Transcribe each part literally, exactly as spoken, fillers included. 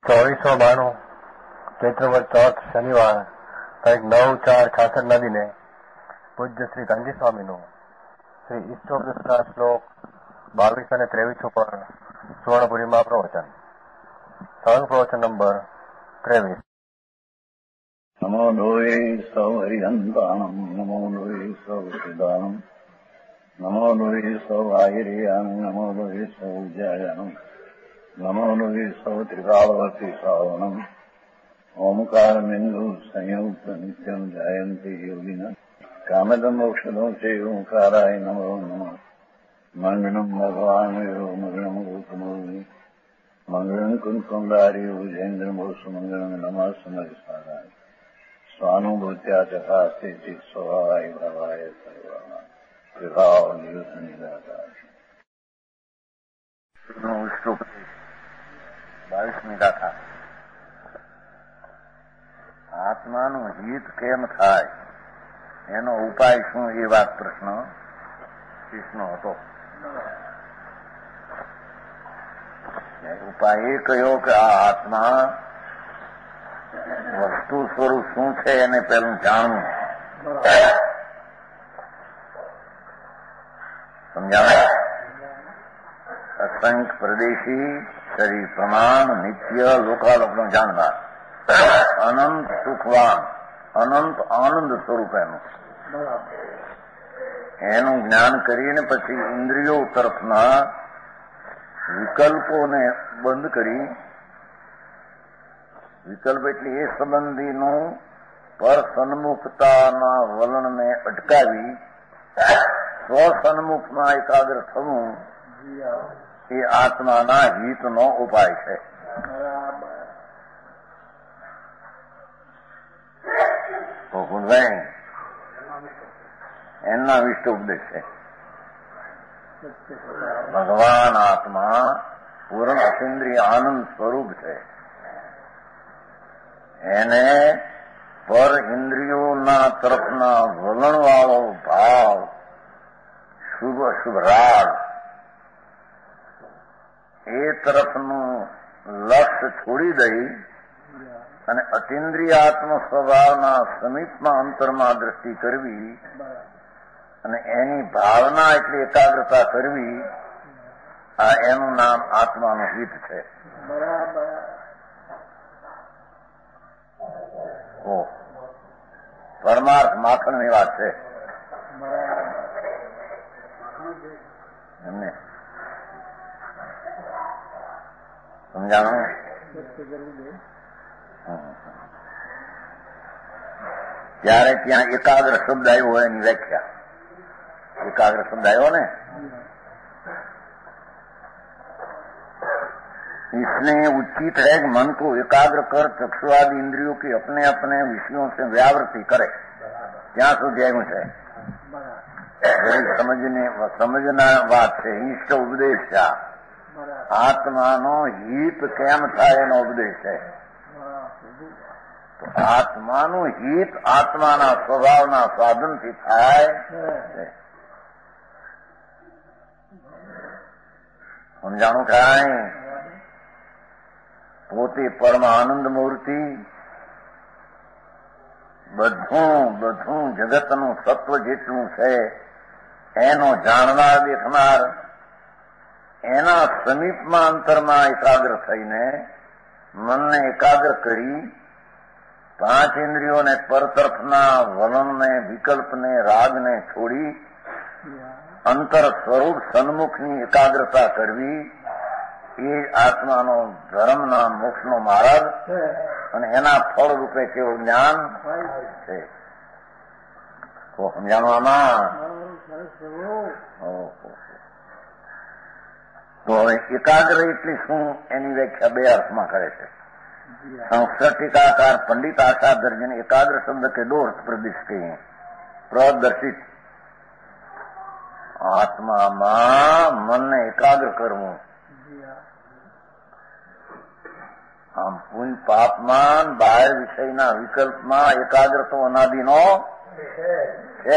ચોવીસો બાણું ચૈત્રવદ ચોથ શનિવાર તારીખ નવ ચાર છાસઠ ના દિને પૂજ્ય શ્રી કાંજી સ્વામીનું શ્રી ઈષ્ટોપદેશના શ્લોક બાવીસ અને ત્રેવીસ ઉપર સુવર્ણપુરીમાં પ્રવચન. સળંગ પ્રવચન નંબર ત્રેવીસ. નમો લોહે સૌ હરિહંતાણમ નમો લોહે સૌ સિદાનમ નમો લોહે સૌ આયર્યાન નમો લોહે સૌ જયાનમ નમો લોહે સૌ ત્રિકાળવતી શ્રાવણમ ઓમકાર બિંદુ સંયુક્ત નિત્યમ જાયંતી યોગિન કામદમ મોક્ષદો છે ઓંકારાય નમો નમઃ. મંગળમ ભગવાન મંગળમ ગૌતમોની મંગળમ કુંકુંડારી ભુજેન્દ્ર મોસુ મંગળમ નમઃ સમયસારાય સ્વાનુભૂત્યા ચકાસ્તે ચિત સ્વભાવાય ભાવાય સર્વના વિભાવ નિયુત નિરાકાર. બાવીસમી ગાથા. આત્માનું હિત કેમ થાય એનો ઉપાય શું, એ વાત પ્રશ્ન શીશનો હતો. ઉપાય એ કહ્યો કે આ આત્મા વસ્તુ સ્વરૂપ શું છે એને પેલું જાણવું. સમજાવે? અસંખ્ય પ્રદેશી શરીર પ્રમાણ નિત્ય લોકાલોકનો જાણનાર અનંત સુખવાન અનંત આનંદ સ્વરૂપ એનું એનું જ્ઞાન કરીને પછી ઇન્દ્રિયો તરફના વિકલ્પોને બંધ કરી, વિકલ્પ એટલે એ સંબંધીનું પર સન્મુખતાના વલણને અટકાવી સ્વસન્મુખમાં એકાગ્ર થવું એ આત્માના હિતનો ઉપાય છે. એમના વિષ્ટ ઉપદેશ છે. ભગવાન આત્મા પૂર્ણ અતિન્દ્રિય આનંદ સ્વરૂપ છે. એને પર ઇન્દ્રિયોના તરફના વલણવાળો ભાવ, શુભ અશુભ રાગ, એ તરફનું લક્ષ્ય છોડી દઈ અને અતિન્દ્રિયાત્મ સ્વભાવના સમીપમાં અંતરમાં દ્રષ્ટિ કરવી અને એની ભાવના એટલે એકાગ્રતા કરવી, આ એનું નામ આત્માનું હિત છે. ઓહ, પરમાર્થ માખણની વાત છે એમને સમજાણું. ત્યારે ત્યાં એકાગ્ર શબ્દ આવ્યો હોય એની વ્યાખ્યા. एकाग्र शब्द आयो ने, इसलिए उचित है कि मन को एकाग्र कर चक्षुआदि इंद्रियों की अपने अपने विषयों से व्यावृत्ति करे. क्या સુધી આવ્યું છે સમજને સમજના વાત છે. ઈષ્ટ ઉપદેશ છે. આત્માનો હિત કેમ થાય એનો ઉપદેશ છે. તો આત્માનું હિત આત્માના સ્વભાવના સાધનથી થાય. સમજાણું કાંઈ? પોતે પરમ આનંદ મૂર્તિ, બધું બધું જગતનું સત્વ જેટલું છે એનો જાણનાર દેખનાર, એના સમીપમાં અંતરમાં એકાગ્ર થઈને મનને એકાગ્ર કરી પાંચ ઇન્દ્રિયોને પર તરફના વલણને, વિકલ્પને, રાગને છોડી અંતર સ્વરૂપ સન્મુખની એકાગ્રતા કરવી, એ આત્માનો ધર્મના મોક્ષનો માર્ગ અને એના ફળ રૂપે કેવું જ્ઞાન છે. તો સમજાણવામાં તો હવે એકાગ્ર એટલે શું એની વ્યાખ્યા બે અર્થમાં કરે છે. સંસ્કૃત ટીકાકાર પંડિત આશા દર્જન એકાગ્ર શબ્દ કે દો અર્થ પ્રદિષ્ટિ પ્રદર્શિત. આત્મામાં મનને એકાગ્ર કરવું. આમ પુણ્ય પાપમાન બહાર વિષયના વિકલ્પમાં એકાગ્ર તો અનાદિનો છે.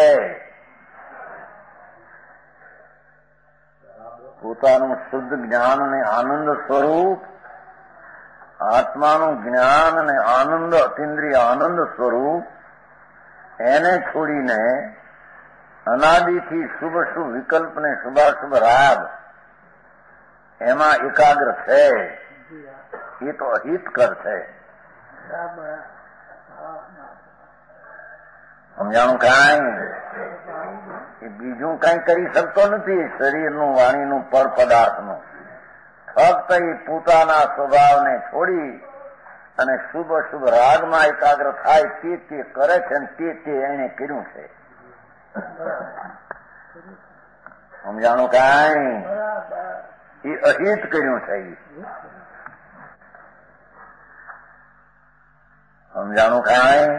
પોતાનું શુદ્ધ જ્ઞાન અને આનંદ સ્વરૂપ આત્માનું જ્ઞાન અને આનંદ, અતિન્દ્રિય આનંદ સ્વરૂપ, એને છોડીને અનાદિથી શુભ શુભ વિકલ્પને શુભાશુભ રાગ એમાં એકાગ્ર છે, એ તો અહિતકર છે. સમજાણું? કાંઈ બીજું કઈ કરી શકતો નથી શરીરનું, વાણીનું, પર પદાર્થનું. ફક્ત એ પોતાના સ્વભાવને છોડી અને શુભ શુભ રાગમાં એકાગ્ર થાય તે તે કરે છે અને તે તે એને કર્યું છે. સમજાણું? કાંઈ એ અહિત કર્યું છે. સમજાણું? કાંઈ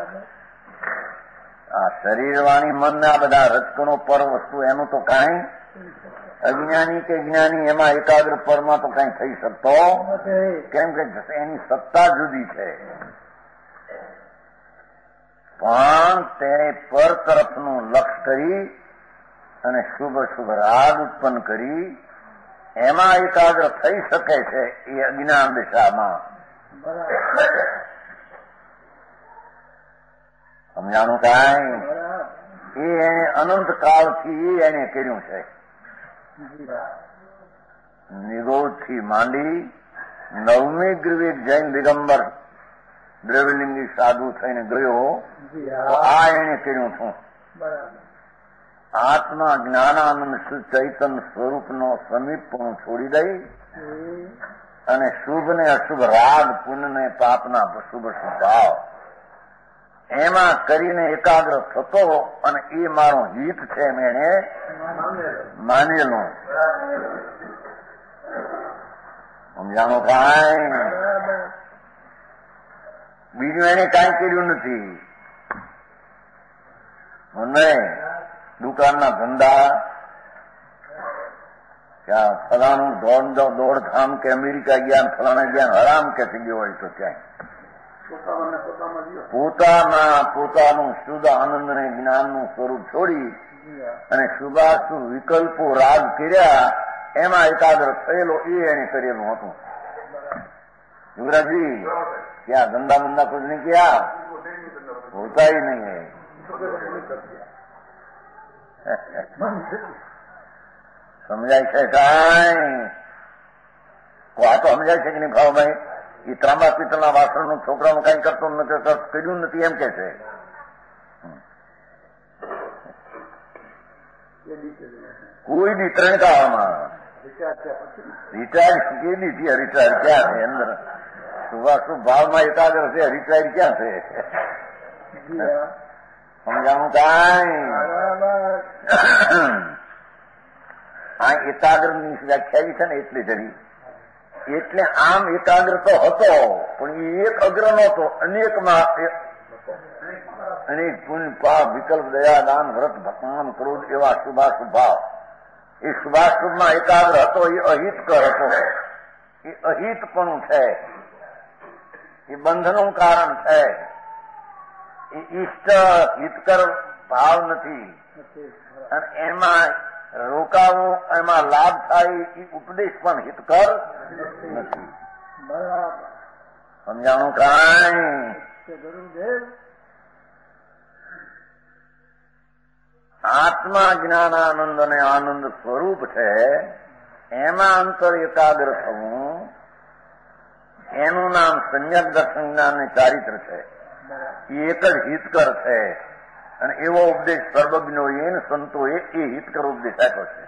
આ શરીર, વાણી, મન આ બધા રજકણો પર વસ્તુ એનું તો કાંઈ અજ્ઞાની કે જ્ઞાની એમાં એકાગ્ર પરમાં તો કઈ થઈ શકતો, કેમ કે એની સત્તા જુદી છે. પણ તેને પર તરફનું લક્ષ કરી અને શુભ શુભ રાગ ઉત્પન્ન કરી એમાં એકાગ્ર થઈ શકે છે એ અજ્ઞાન દિશામાં. સમજાણું? કાંઈ એ એને અનંત કાળથી એને કર્યું છે. નિરોધથી માંડી નવમી ગ્રીવેક જૈન દિગંબર દ્રવ્યલિંગી સાધુ થઈને ગયો, આ એને કર્યું છું. આત્મા જ્ઞાનાનંદ ચૈતન સ્વરૂપનો સમીપપણું છોડી દઈ અને શુભ ને અશુભ રાગ, પુણ્ય ને પાપના શુભ શુભ ભાવ એમાં કરીને એકાગ્ર થતો અને એ મારું હિત છે એમ એને માનેલું. સમજાણું? કાંઈ બીજું એને કાંઈ કર્યું નથી. મને દુકાનના ધંધા, ત્યાં ફલાણું દોડ દોડધામ કે અમેરિકા ગયા, ફલાણા ગયા, હરામ કે થઈ ગયો હોય તો ક્યાંય પોતાના પોતાનું શુદ્ધ આનંદ અને જ્ઞાનનું સ્વરૂપ છોડી અને શુભાશુભ વિકલ્પો રાગ કર્યા એમાં એકાગ્ર થયેલો એ એને કરેલું હતું. યુવરાજજી ક્યાં ધંધા બંધા કુછ નહીં ક્યાં હોતા ही नहीं है. સમજાય છે? કાંઈ આ તો સમજાય છે કે નહીં ભાવભાઈ? એ ત્રાંબા પિત્તળના વાસણનું છોકરાનું કઈ કરતો નથી, કર્યું નથી એમ કે છે. કોઈ બી ત્રણ કાળમાં રિટાયર કેવી છે? રિટાયર ક્યાં છે? અંદર શુભાશુભ ભાવમાં એકાગ્ર છે, રિટાયર ક્યાં છે? સમજાણું? કાંઈ આ એકાગ્રની વ્યાખ્યા છે ને એટલે જડી. એટલે આમ એકાગ્ર તો હતો પણ એ એક અગ્ર નહોતો, અનેકમાં અનેક પુણ્ય, પાપ, વિકલ્પ, દયા, દાન, વ્રત, ભગવાન, ક્રોધ એવા શુભાશુભ ભાવ. એ શુભાશુભમાં એકાગ્ર હતો, એ અહિતકર હતો. એ અહિતપણું છે, એ બંધનું કારણ છે. એ ઈષ્ટ હિતકર ભાવ નથી. અને એમાં રોકાવું, એમાં લાભ થાય એ ઉપદેશ પણ હિતકર નથી. સમજાણું? કાંઈ આત્મા જ્ઞાનાનંદ અને આનંદ સ્વરૂપ છે, એમાં અંતર એકાગ્ર થવું એનું નામ સંયક દર્શન જ્ઞાન અને ચારિત્ર છે. એ એક જ હિતકર છે અને એવો ઉપદેશ સર્વજ્ઞોએ અને સંતોએ એ હિતકર ઉપદેશ આપ્યો છે.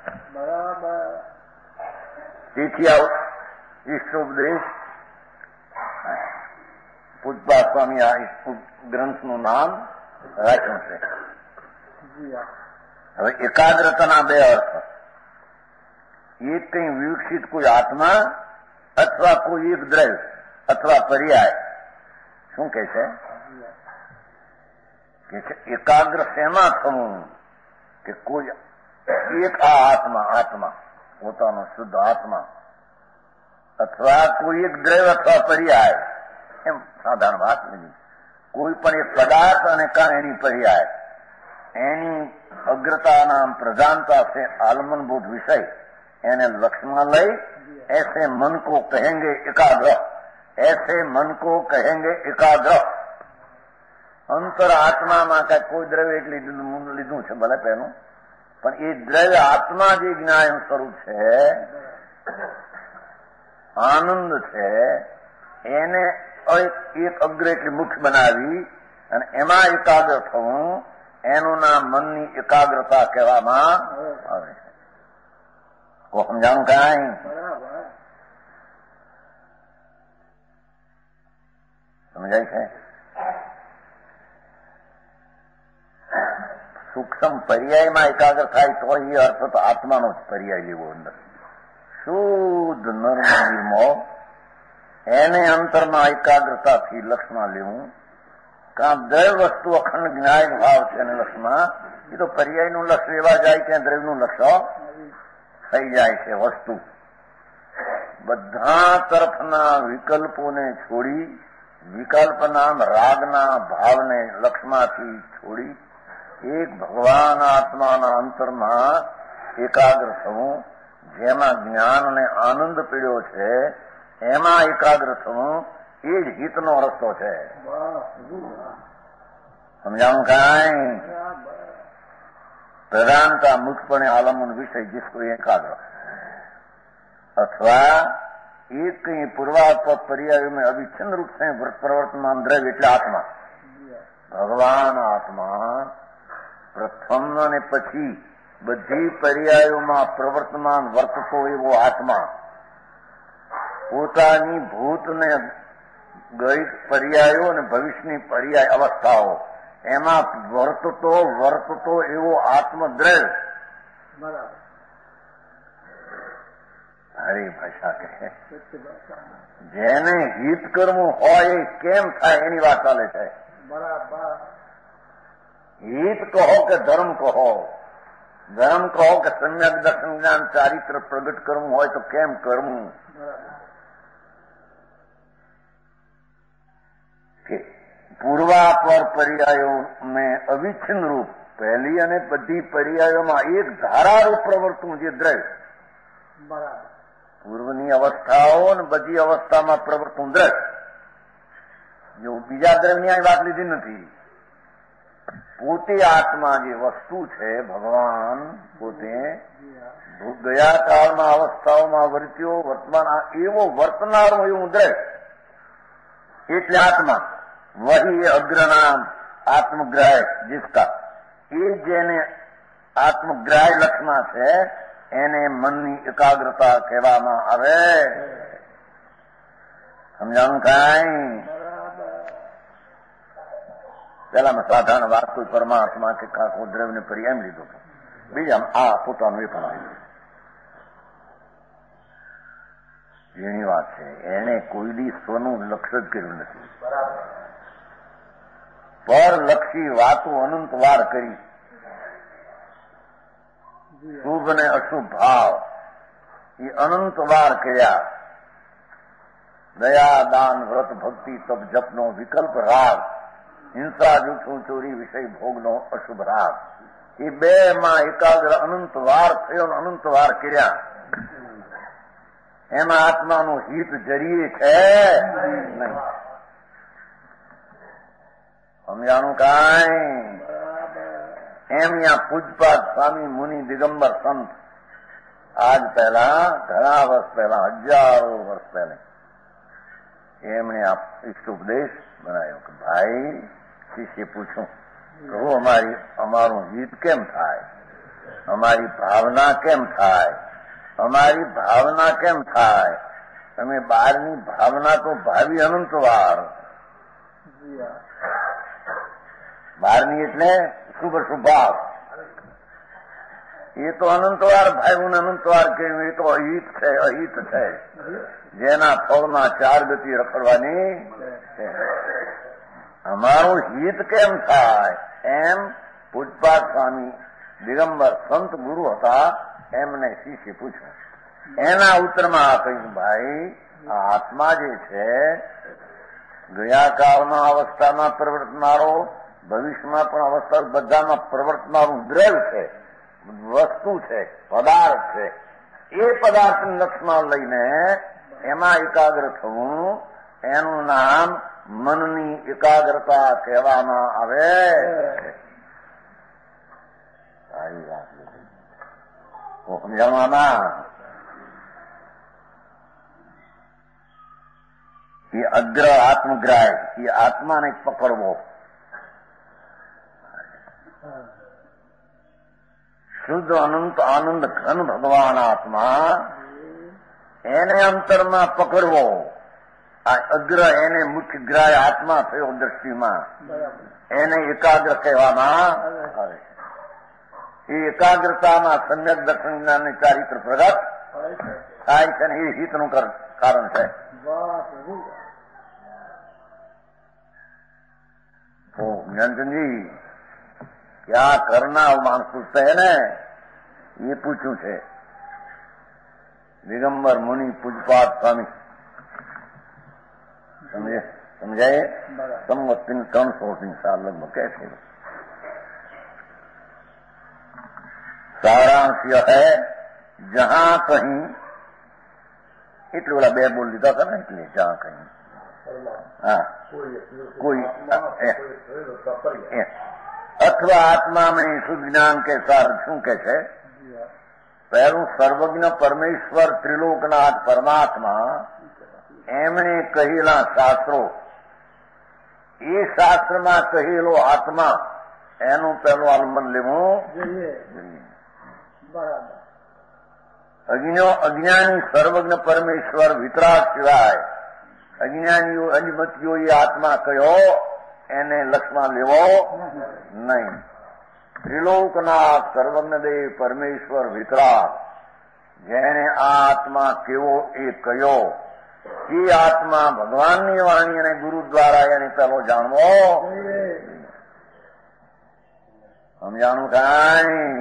તેથી આ ઈષ્ટોપદેશ પૂજપા સ્વામી આ ગ્રંથનું નામ રાખ્યું છે. હવે એકાગ્રતાના બે અર્થ. એક કઈ વિકસિત કોઈ આત્મા અથવા કોઈ એક દ્રવ્ય અથવા પર્યાય. શું કે છે? કે છે એકાગ્ર શેમાં થવું? કે કોઈ એક આ આત્મા, આત્મા પોતાનો શુદ્ધ આત્મા અથવા કોઈ એક દ્રવ્ય અથવા પર્યાય, એમ સાધારણ વાત નથી. કોઈ પણ એક પદાર્થ અને કા એની પર્યાય, એની अग्रता प्रधानता से आलमनभूत विषय એને લક્ષમાં લઈ ऐसे मन को कहेंगे एकाग्र. ऐसे मन को कहेंगे एकाग्र। अंतर आत्मा में का कोई द्रव्य एक लीधु है भले पहलू, पर ये द्रव्य आत्मा जो ज्ञान स्वरूप है, आनंद है, એને એક અગ્ર એટલે મુખ બનાવી અને એમાં એકાગ્ર થવું, એનું નામ મનની એકાગ્રતા કહેવામાં આવે છે. કો સમજાણું કાંઈ? સમજાય છે? સૂક્ષ્મ પર્યાયમાં એકાગ્ર થાય તો એ અર્થ તો આત્માનો જ પર્યાય લેવો અંદર. શુદ્ધ નર્મ નિર્મળ એને અંતરમાં એકાગ્રતાથી લક્ષમાં લેવું. કાં દ્રવ્ય વસ્તુ અખંડ જ્ઞાન ભાવ છે એને લક્ષમાં, એ તો પર્યાયનું લક્ષ લેવા જાય ત્યાં દ્રવ્યનું લક્ષ થઈ જાય છે. વસ્તુ બધા તરફના વિકલ્પોને છોડી, વિકલ્પના રાગના ભાવને લક્ષમાંથી છોડી એક ભગવાન આત્માના અંતરમાં એકાગ્ર થવું, જેમાં જ્ઞાન અને આનંદ પીડ્યો છે એમાં એકાગ્ર થવું, એ જ હિતનો રસ્તો છે. સમજાવું કાંઈ? प्रधानता मुखपणे आलम्बन विषय जिसको एकाग्र, अथवा एक कहीं पूर्वात्म पर्याय में अविच्छिन्न रूप से प्रवर्तमान द्रव्य એટલે आत्मा, भगवान आत्मा प्रथम ने પછી બધી પર્યાયોમાં પ્રવર્તમાન વર્તતો એવો આત્મા પોતાની ભૂત ને ગઈ પર્યાયો અને ભવિષ્યની પર્યાય અવસ્થાઓ એમાં વર્તતો વર્તતો એવો આત્મદ્રવ્ય હરી ભાષા કહે, જેને હિત કરવું હોય એ કેમ થાય એની વાત ચાલે છે. હિત કહો કે ધર્મ કહો, ધર્મ કહો કે સમ્યક દર્શન જ્ઞાન ચારિત્ર પ્રગટ કરવું હોય તો કેમ કરવું. કે પૂર્વાપર પર્યાયો में અવિચ્છિન્ન રૂપ પહેલી અને બધી પર્યાયોમાં એક ધારારૂપ પ્રવર્તવું જે દ્રવ્ય, પૂર્વની અવસ્થાઓ અને બધી અવસ્થામાં પ્રવર્તવું દ્રવ્ય. જો બીજા દ્રવ્યની આ વાત લીધી નથી. પોતે આત્મા જે વસ્તુ છે, ભગવાન પોતે ગયા કાળમાં અવસ્થાઓમાં વર્ત્યો, વર્તમાન એવો વર્તનારો એવું દ્રવ્ય એટલે આત્મા. वही अग्रनाम आत्मग्राह जिसका, ये जेने आत्मग्राह लक्षणा है एने मननी एकाग्रता कहेवामां आवे. समझाणुं कांई? पहला में साधारण बात कोई परमात्मा के काको द्रव्य ने पर्याय लीधो, बीजा आ पोतानुं एक लीधुं. जेनी बात है एने कोई दी स्वનું લક્ષ્ય જ કર્યું નથી. પરલક્ષી વાતો અનંતવાર કરી, શુભ ને અશુભ ભાવ એ અનંતવાર કર્યા. દયા દાન વ્રત ભક્તિ તપ જપનો વિકલ્પ રાગ, હિંસા જૂઠું ચોરી વિષય ભોગનો અશુભ રાગ, એ બે માં એકાગ્ર અનંતવાર થયો, અનંતવાર કર્યા. એમાં આત્માનું હિત જરીએ છે નહીં. સમજાણું કાંઈ? એમ यहाँ પૂજપાદ સ્વામી મુનિ દિગંબર સંત આજ પહેલા ઘણા વર્ષ પહેલા, હજારો વર્ષ પહેલા એમણે આ ઇષ્ટ ઉપદેશ બનાવ્યો કે ભાઈ, શિષ્ય પૂછું કહું અમારી અમારું હિત કેમ થાય, અમારી ભાવના કેમ થાય, અમારી ભાવના કેમ થાય. તમે બહારની ભાવના તો ભાવી અનંતવાર, બહારની એટલે શુભ શુભાવ, એ તો અનંતવાર ભાઈ અનંતવાર કેવું, એ તો અહિત છે, અહિત છે, જેના ફળમાં ચાર ગતિ રખડવાની છે. અમારું હિત કેમ થાય એમ પૂજપાદ સ્વામી દિગંબર સંત ગુરુ હતા, એમને શિષ્ય પૂછ્યું. એના ઉત્તરમાં આ કહ્યું, ભાઈ આ આત્મા જે છે ગયા કાળમાં અવસ્થામાં પ્રવર્તનારો, ભવિષ્યમાં પણ અવસ્થા બધામાં પ્રવર્તનારું દ્રવ્ય છે, વસ્તુ છે, પદાર્થ છે. એ પદાર્થને લક્ષમાં લઈને એમાં એકાગ્ર થવું એનું નામ મનની એકાગ્રતા કહેવામાં આવે. સારી વાત સમજાવવાના એ અગ્ર આત્મગ્રાહ એ આત્માને પકડવો. શુદ્ધ અનંત આનંદ ઘન ભગવાન આત્મા એને અંતરમાં પકડવો. આ અગ્ર એને મુખ્ય ગ્રાહ્ય આત્મા થયો દ્રષ્ટિમાં, એને એકાગ્ર કહેવામાં આવે. એ એકાગ્રતામાં સમ્યક દર્શન જ્ઞાનની ચારિત્ર પ્રગટ થાય છે, એ હિતનું કારણ છે. તો જ્ઞાનચંદજી क्या करना मानस पूछते है ने, ये पूछू છે દિગંબર મુનિ પૂજપાદ સ્વામી. समझे समझाए संवत तीन ત્રણ સો तीन साल लगभग कैसे. सारांश यह है जहां कहीं એટલે ઓલા બે બોલ દીધા હતા ને, એટલે જ્યાં કहीं હા कोई अथवा आत्मा में शुद्ध ज्ञान के साथ શું કે છે, પહેલું સર્વજ્ઞ પરમેશ્વર ત્રિલોકનાથ પરમાત્મા એમણે કહેલા શાસ્ત્રો, એ શાસ્ત્રમાં કહેલો આત્મા એનું પહેલું આલંબન લેવું જોઈએ. અજ્ઞાની સર્વજ્ઞ પરમેશ્વર વિતરાગ સિવાય અજ્ઞાનીઓ અજમતીઓ એ આત્મા કયો એને લક્ષમાં લેવો નહીં. ત્રિલોકનાથ સર્વજ્ઞ દેવ પરમેશ્વર વિતરાગ જેને આ આત્મા કેવો એ કયો, એ આત્મા ભગવાનની વાણી અને ગુરુ દ્વારા એને પેલો જાણવો. સમજાણું કાંઈ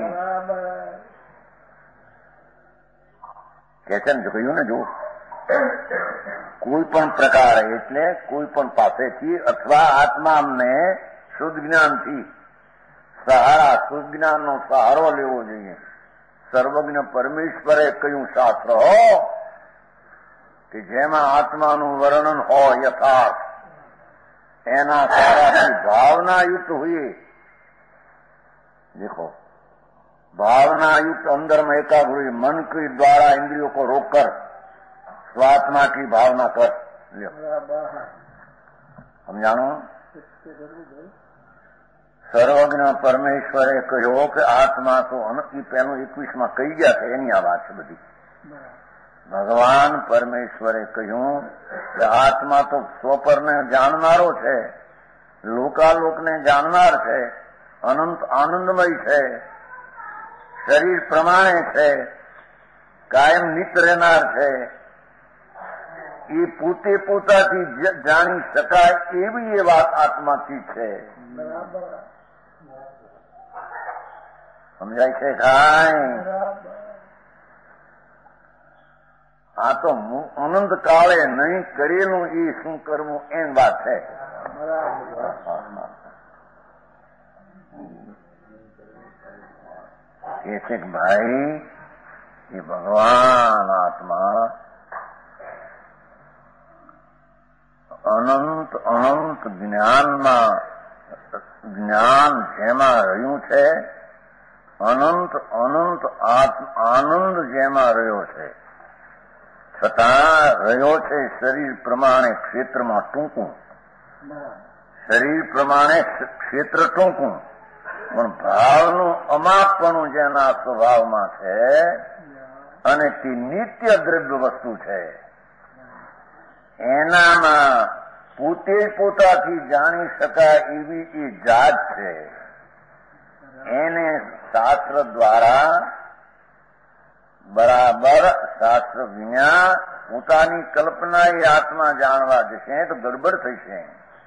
કે છે ને, જો કહ્યું ને, જો કોઈ પણ પ્રકારે એટલે કોઈ પણ પાસેથી અથવા આત્મા અમને શુદ્ધ જ્ઞાનથી સહારા શુદ્ધ જ્ઞાનનો સહારો લેવો જોઈએ. સર્વજ્ઞ પરમેશ્વરે કયું શાસ્ત્ર હો કે જેમાં આત્માનું વર્ણન હોય યથાર્થ, એના સહારાથી ભાવનાયુક્ત હોઈએ. देखो भावनायुक्त अंदर में एकाग्र हुई, मन के द्वारा इंद्रियों को रोककर स्वात्मा की भावना कर लो. समझानो સર્વજ્ઞ પરમેશ્વરે કહ્યો કે આત્મા તો અનંત, પહેલું એકવીસમાં કહી ગયા છે, એની આ વાત છે બધી. ભગવાન પરમેશ્વરે કહ્યું કે આત્મા તો સ્વપરને જાણનારો છે, લોકાલોકને જાણનાર છે, અનંત આનંદમય છે, શરીર પ્રમાણે છે, કાયમ નિત્ય રહેનાર છે. એ પોતે પોતાથી જાણી શકાય એવી એ વાત આત્માથી છે. સમજાય છે કાંઈ? આ તો અનંત કાળે નહીં કરેલું એ શું કરવું એમ વાત છે. કે છે કે ભાઈ એ ભગવાન આત્મા અનંત અનંત જ્ઞાનમાં, જ્ઞાન જેમાં રહ્યું છે, અનંત અનંત આનંદ જેમાં રહ્યો છે, છતાં રહ્યો છે શરીર પ્રમાણે ક્ષેત્રમાં ટૂંકું, શરીર પ્રમાણે ક્ષેત્ર ટૂંકું, પણ ભાવનું અમાપપણું જેના સ્વભાવમાં છે અને તે નિત્ય દ્રવ્ય વસ્તુ છે, એનામાં પોતે પોતાથી જાણી શકાય એવી એ જાત છે. એને શાસ્ત્ર દ્વારા બરાબર શાસ્ત્ર વિના પોતાની કલ્પના એ આત્મા જાણવા જશે તો ગડબડ થઈ છે.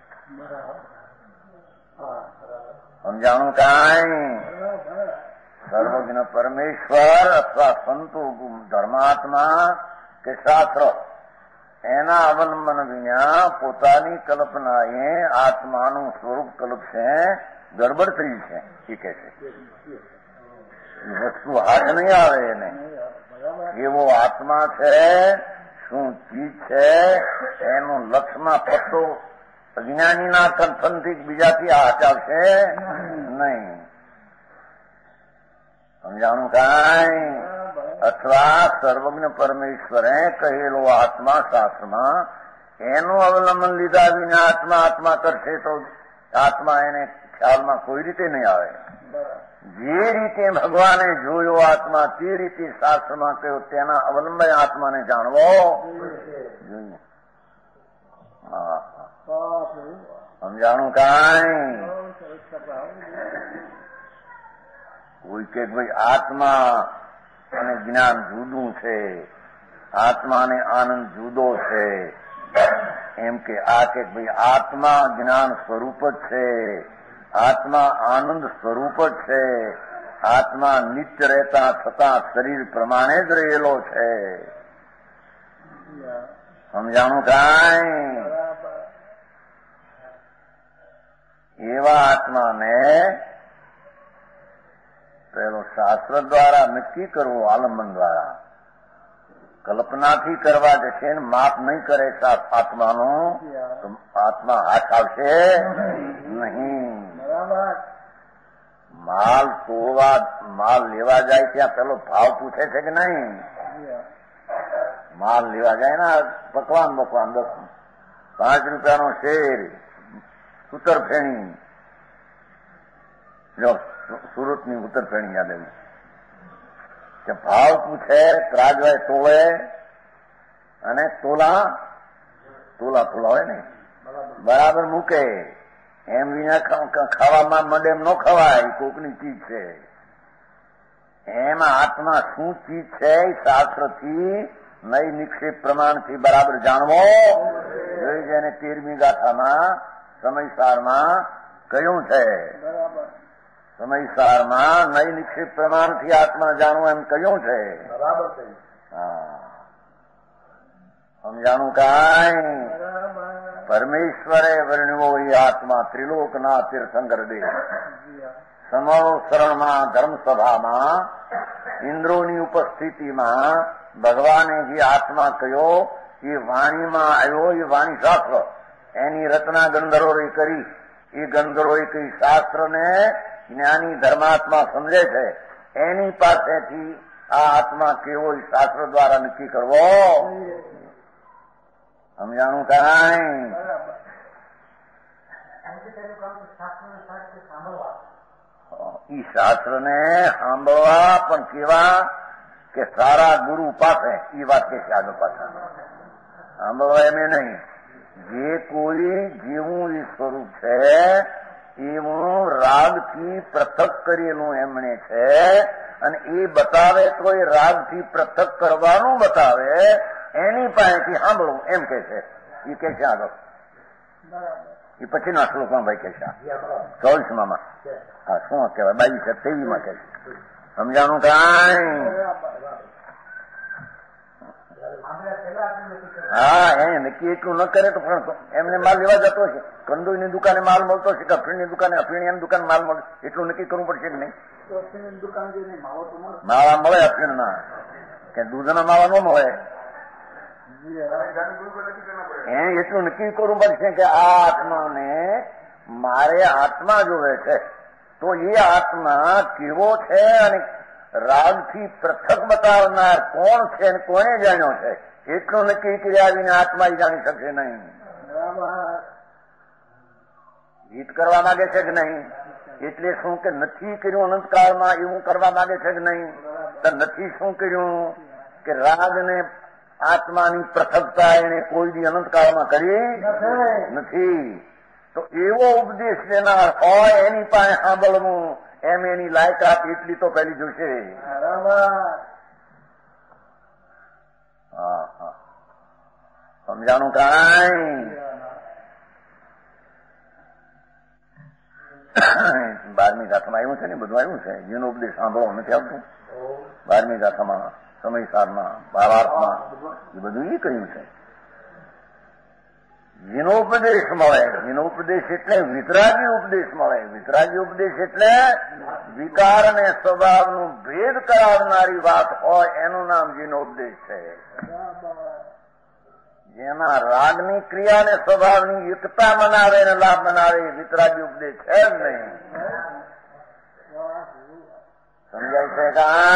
સમજાણું કાંઈ? સર્વજ્ઞ પરમેશ્વર અથવા સંતો ધર્માત્મા કે શાસ્ત્ર એના અવલંબન વિના પોતાની કલ્પનાએ આત્માનું સ્વરૂપ કલ્પશે, ગડબડ થઈ છે. એ કહે છે વસ્તુ હાથ નહીં આવે એને. એવો આત્મા છે, શું ચીજ છે એનું લક્ષમાં પત્તો અજ્ઞાનીના કંથનથી બીજાથી હાથ આવશે નહીં. સમજાણું કાંઈ? અથવા સર્વજ્ઞ પરમેશ્વરે કહેલો આત્મા શાસ્ત્રમાં એનું અવલંબન લીધા વિના આત્મા આત્મા કરશે તો આત્મા એને ખ્યાલમાં કોઈ રીતે નહીં આવે. જે રીતે ભગવાને જોયો આત્મા તે રીતે શાસ્ત્રમાં કહ્યું તેના અવલંબન આત્માને જાણવો જોઈએ. હા, સમજાણું કાંઈ? કોઈ કે ભાઈ આત્મા અને જ્ઞાન જુદું છે, આત્મા અને આનંદ જુદો છે, એમ કે આ કે ભાઈ આત્મા જ્ઞાન સ્વરૂપ જ છે, આત્મા આનંદ સ્વરૂપ જ છે, આત્મા નિત્ય રહેતા છતાં શરીર પ્રમાણે જ રહેલો છે. સમજાણું કાંઈ? એવા આત્માને પેલો શાસ્ત્ર દ્વારા નક્કી કરવો, આલંબન દ્વારા. કલ્પનાથી કરવા જશે ને માપ નહીં કરે આત્માનો તો આત્મા હાથ આવશે નહીં. માલ તોડવા માલ લેવા જાય ત્યાં પેલો ભાવ પૂછે છે કે નહીં? માલ લેવા જાય ને પકવાન બકવાન દસ પાંચ રૂપિયાનો શેર ઉત્તરફેણી, જો સુરતની ઉત્તરફેણી યાદ આવી કે ભાવ પૂછે, ત્રાજવાય તોળે અને તોલા તોલા તોલા હોય ને બરાબર મૂકે. એમ વિના ખાવામાં મંડે એમ ન ખવાય, કોકની ચીજ છે. એમાં આત્મા શું ચીજ છે એ શાસ્ત્રથી નઈ નિક્ષેપ પ્રમાણથી બરાબર જાણવો જોઈ. જેને તેરમી ગાથામાં સમયસારમાં કહ્યું છે. સમયસારમાં નઈ નિક્ષેપ પ્રમાણથી આત્મા જાણવું એમ કહ્યું છે. હા, સમજાણું કાંઈ? પરમેશ્વરે વર્ણ્યો એ આત્મા ત્રિલોકના તીર્થંકર દેહ. સમો શરણમાં ધર્મસભામાં ઇન્દ્રોની ઉપસ્થિતિમાં ભગવાને જે આત્મા કહ્યો એ વાણીમાં આવ્યો. એ વાણી શાસ્ત્ર એની રચના ગંધર્વોએ કરી. એ ગંધર્વોએ કઈ શાસ્ત્રને જ્ઞાની ધર્માત્મા સમજે છે એની પાસેથી આ આત્મા કેવો એ શાસ્ત્ર દ્વારા નક્કી કરવો. સમજાણું કાંઈ? ઈ શાસ્ત્રને સાંભળવા પણ કેવા કે સારા ગુરુ પાસે ઈ વાત કે છે આગળ પાછા સાંભળવા એમ નહીં. જે કોઈ જેવું એ સ્વરૂપ છે એવું રાગથી પૃથક કરેલું એમણે છે અને એ બતાવે તો એ રાગથી પૃથક કરવાનું બતાવે. એની પાસેથી સાંભળવું એમ કે છે. એ કે છે આગળ એ પછીના શ્લોકમાં ભાઈ કે છે ચોવીસમાં. હા, શું કહેવાય બાવીસ તેવીમાં કે છે. સમજાણું કાંઈ? હા, એ નક્કી એટલું ન કરે તો પણ એમને માલ લેવા જતો છે. કંદોઈની દુકાને માલ મળતો છે કે અફીણની દુકાને અફીણની દુકાન માલ મળે એટલું નક્કી કરવું પડશે કે નહીં? માળા મળે અફીણના કે દૂધના માળા ન મળે. એ એટલું નક્કી કરવું પડશે કે આ આત્માને મારે આત્મા જોવે છે તો એ આત્મા કેવો છે અને રાગથી પૃથક બતાવનાર કોણ છે અને કોને જાણ્યો છે એટલું નક્કી કર્યા વિના આત્મા જાણી શકશે નહીં. જીત કરવા માંગે છે કે નહીં? એટલે શું કે નથી કર્યું અનંતકાળમાં એવું કરવા માંગે છે કે નહીં? તો નથી શું કર્યું કે રાગને આત્માની પૃથકતા એને કોઈ દી અનંતકાળમાં કરી નથી. તો એવો ઉપદેશ લેનાર હોય એની પાસે સાંભળવું એમ એની લાયકાત એટલી તો પેલી જોશે. હા હા, સમજાણું કાંઈ? બારમી ગાથામાં આવ્યું છે ને બધું આવ્યું છે. જેનો ઉપદેશ સાંભળવો નથી આવતું બારમી ગાથામાં સમયસારમાં ભાવાર્થમાં એ બધું એ કહ્યું છે. જેનો ઉપદેશ મળે, જેનો ઉપદેશ એટલે વિતરાગી ઉપદેશ મળે. વિતરાગી ઉપદેશ એટલે વિકાર અને સ્વભાવનું ભેદ કરાવનારી વાત હોય એનું નામ જેનો ઉપદેશ છે. એમાં રાગની ક્રિયા ને સ્વભાવની યુક્તતા બનાવે ને લાભ બનાવે વિતરાગી ઉપદેશ છે જ નહીં. સમજાય છે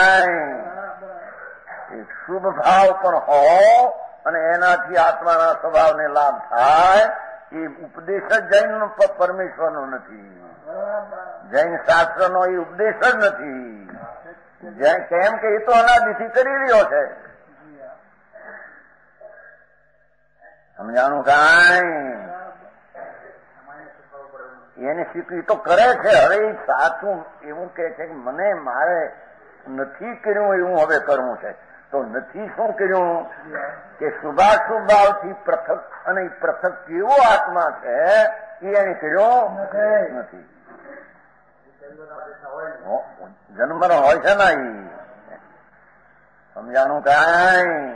કાંઈ? શુભ ભાવ પણ હો અને એનાથી આત્માના સ્વભાવને લાભ થાય એ ઉપદેશ જ જૈન પરમેશ્વરનો નથી, જૈન શાસ્ત્રનો એ ઉપદેશ જ નથી. કેમ કે એ તો અનાદિથી કરી રહ્યો છે. સમજાણું કાંઈ? એને શીખવી તો કરે છે. હવે એ સાચું એવું કે છે કે મને મારે નથી કર્યું એવું હવે કરવું છે. તો નથી શું કર્યું કે શુભાશુભ ભાવથી પૃથક, અને એ પૃથક કેવો આત્મા છે એ એને કર્યો નથી. જન્મનો હોય છે ને એ. સમજાણું કાંઈ?